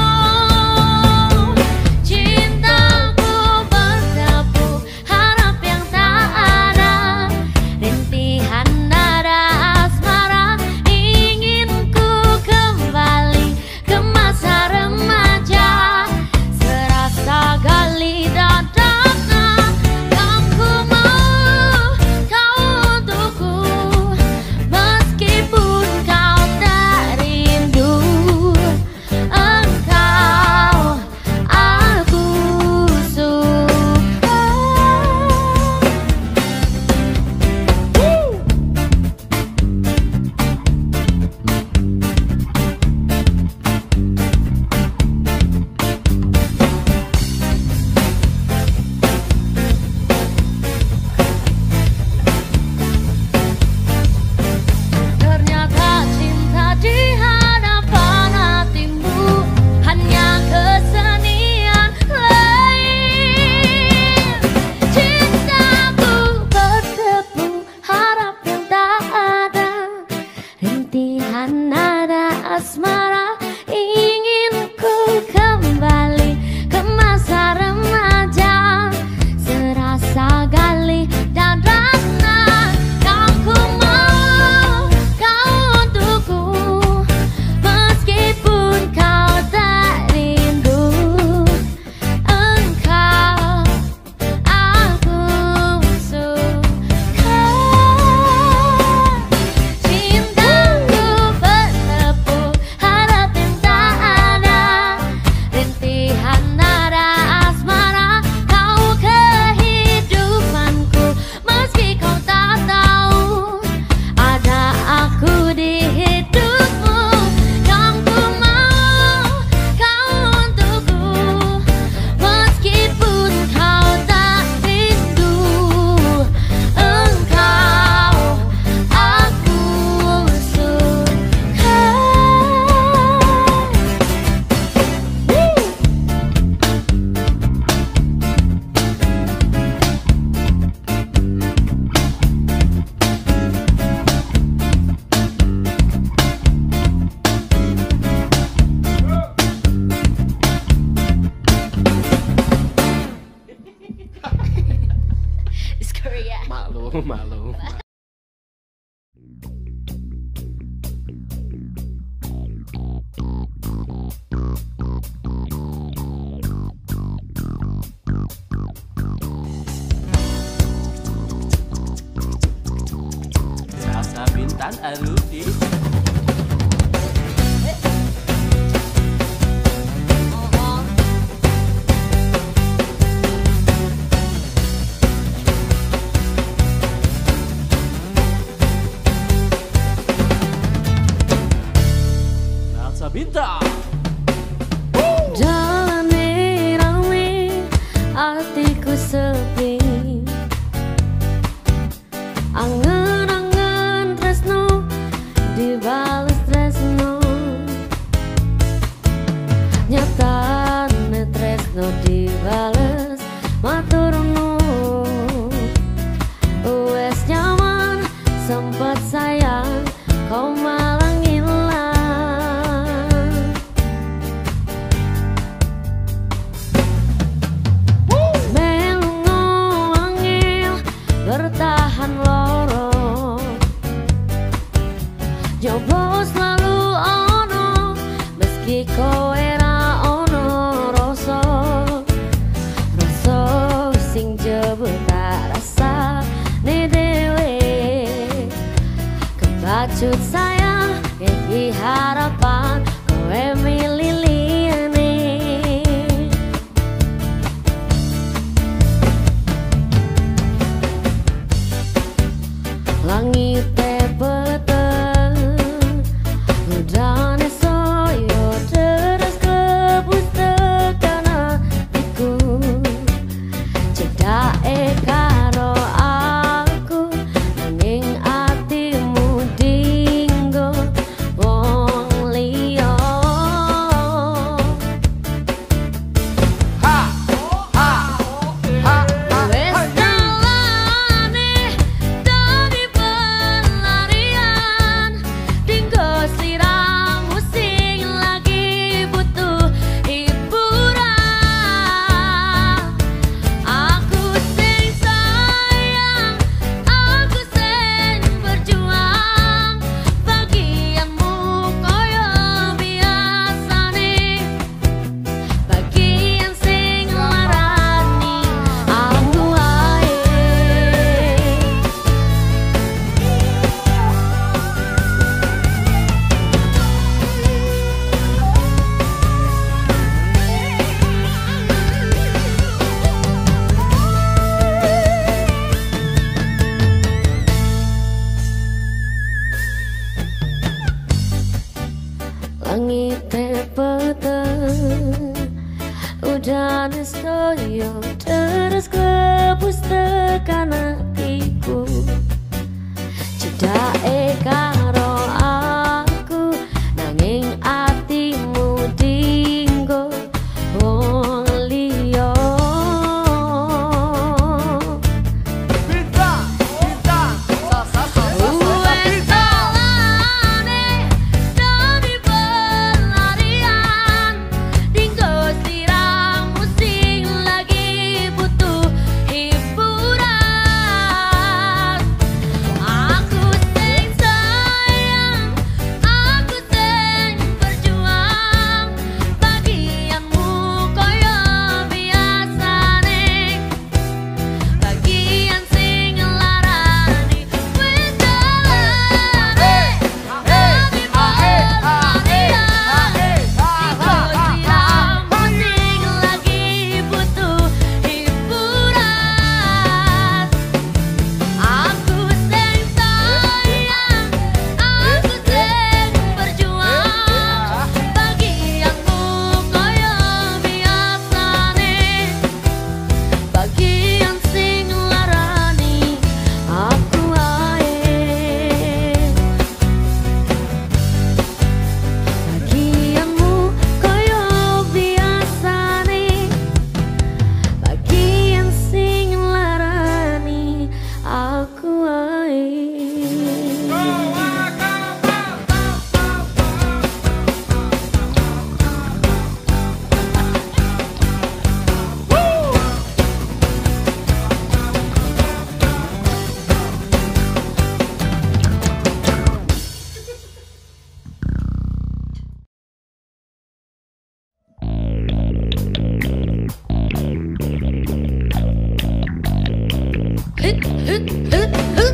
Cintaku bertepuk harap yang tak ada, rintihan nada asmara, ingin ku kembali ke masa remaja, serasa gali dan ratna. Kau ku mau, kau untukku, meskipun kau tak rindu. Engkau aku suka. Ternyata cinta di hadapan hatimu hanya kesenian lain. Cintaku bertepuk harap yang tak ada, rintihan nada asmara, ingin ku kembali ke masa remaja, serasa gali dan ratna. Kau ku mau, kau untukku, meskipun kau tak rindu. Engkau aku suka. Cintaku bertepuk harap yang tak ada, rintihan nada asmara, kau kehidupanku, meski kau tak tahu ada aku di hidupmu. Kau ku mau, kau untukku, meskipun kau tak rindu. Engkau aku suka. It's Korea. Malu, malu. Rasa bintang Aludi. dan stoyo terus klepus tekan hatiku. Cedake karo aku nanging atimu dinggo wong liya. Bisa, bisa, sa sa sa sa sa bisa. Demi pelarian dinggo siramu sing lagi butuh hiburan. Aku sing sayang, aku sing berjuang, bagianmu koyo biasane, bagian sing ngelarani wis dalane. Demi pelarian dinggo siramu sing lagi butuh hiburan. Aku sing sayang, aku sing berjuang, bagianmu koyo biasane, bagian sing nglarani aku ae. Bagianmu koyo biasane, bagian sing nglarani aku ae. Hit, hit, hit, hit.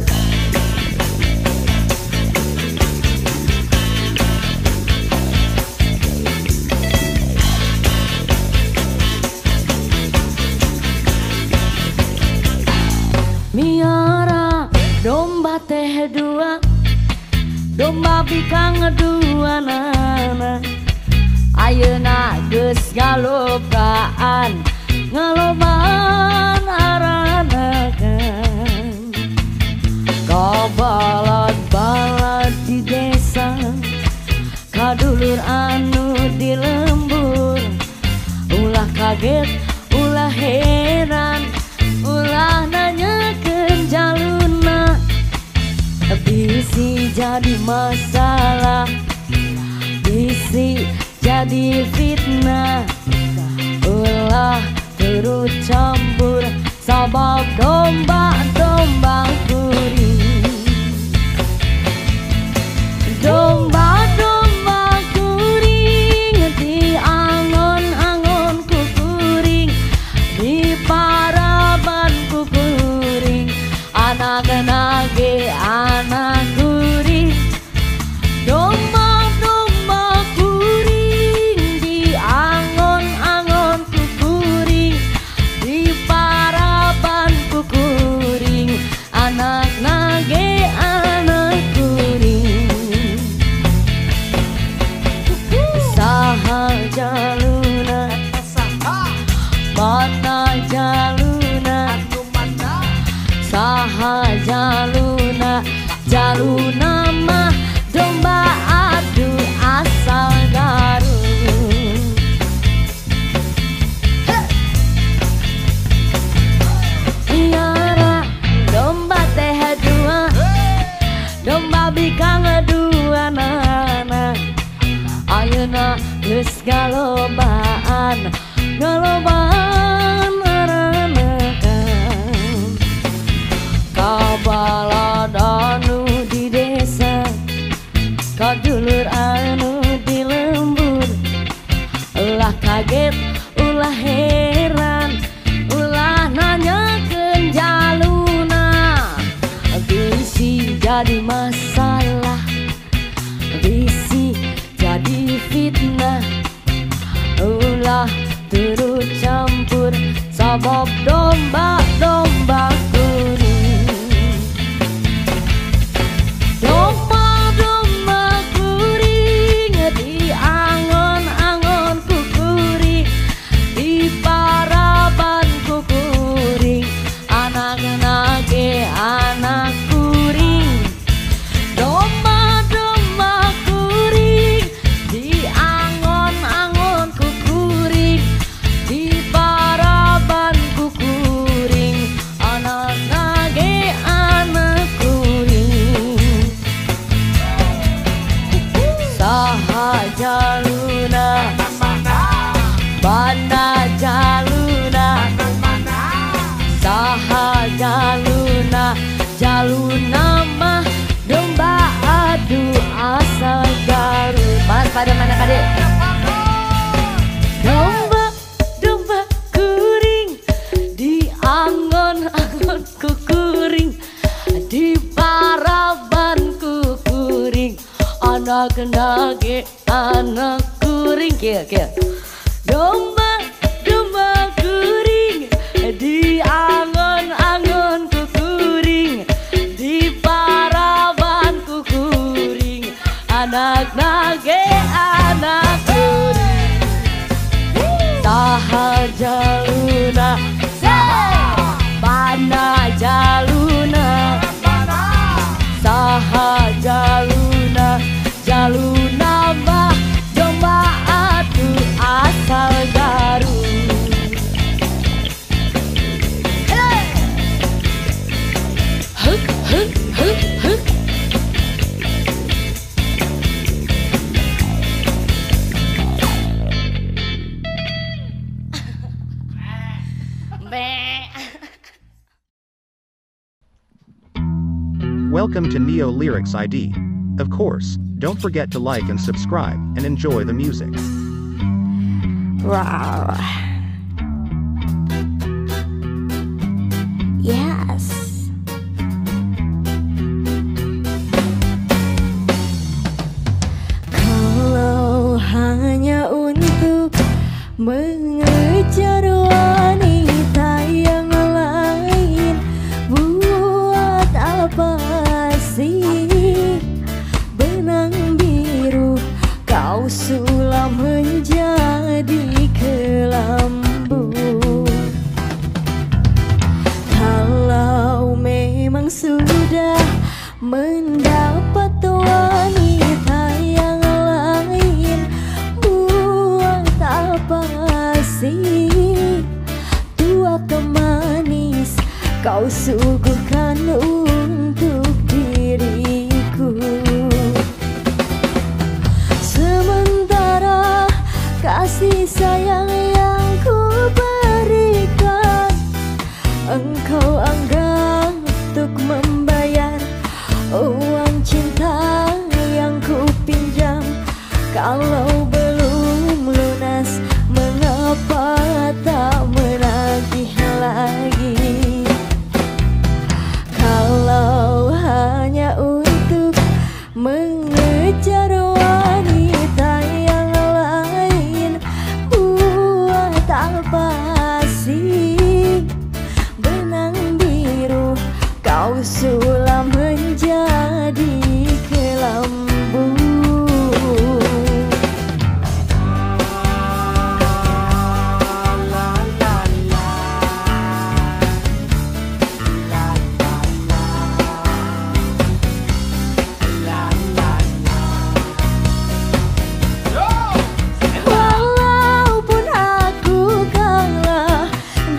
Miara domba teh dua, domba bikang dua nana. Ayeuna geus galobaan, ngalobaan aranakan. Ka balad-balad di desa, kadulur anu di lembur, ulah kaget, ulah heran, ulah nanyakeun jaluna. Bisi jadi masalah, bisi jadi fitnah, ulah turut campur sabab domba-domba kuring. Domba-domba kuring di angon-angon ku kuring, di paraban ku kuring, anak nage anak kuring. Domba-domba kuring di angon-angon ku kuring, di paraban ku kuring, anak nage anak kuring. Saha jaluna, mana jaluna, saha jaluna, jaluna mah domba adu asal Garut. Miara domba teh dua, domba bikang dua nana. Ayeuna geus galobaan, galobaan aranakan. Ka balad anu di desa, kadulur anu di lembur, ulah kaget, ulah heran, ulah nanyakeun jaluna. Bisi jadi masalah, bisi jadi fitnah, ulah turut campur sabab domba-domba kuring. Domba-domba kuring di angon-angon ku kuring, di nage anak kuring kia kia domba domba kuring di angon-angon ku kuring di paraban ku kuring anak nage anak kuring saha jaluna mana jaluna saha jaluna jaluna mah domba atu asal Garut. Hey! Huk huk huk huk. Welcome to Neo Lyrics I D. Of course, don't forget to like and subscribe and enjoy the music. Wow. Yes. Kalau hanya untuk mengejar wanita yang lain, buat apa sih benang biru kau sulam menjadi kelambu? Kalau memang sudah mendapat wanita yang lain, buat apa sih tua kemanis kau suguhkan untuk diriku? Sementara kasih sayang yang ku berikan engkau anggap untuk membayar uang cinta yang ku pinjam. Kalau belum lunas, mengapa tak menagih lagi? Kalau hanya untuk mengejar wanita yang lain, buat apa sih benang biru kau sulam menjadi kelambu? Walaupun aku kalah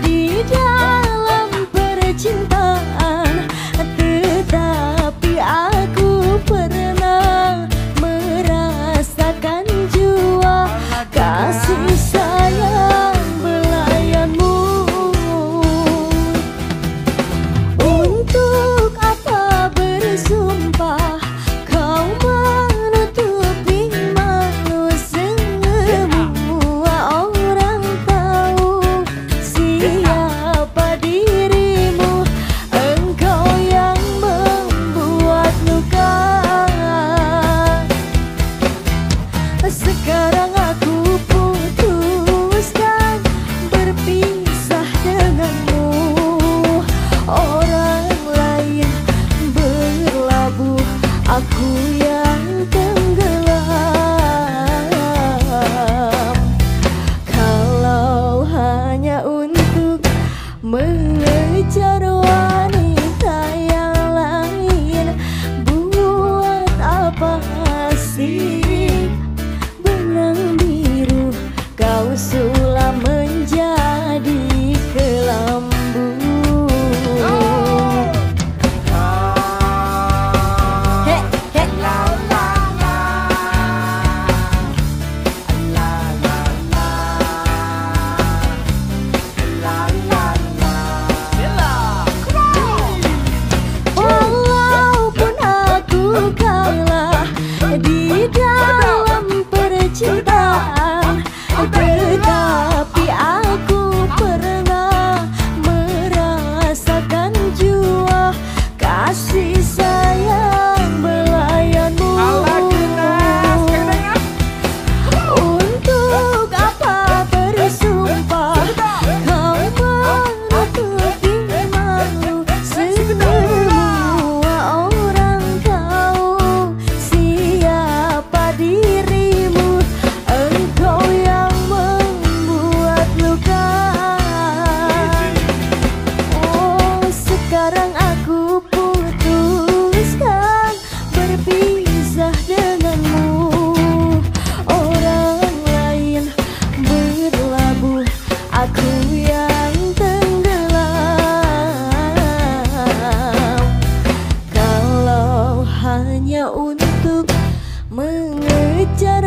yang tenggelam. Kalau hanya untuk mengejar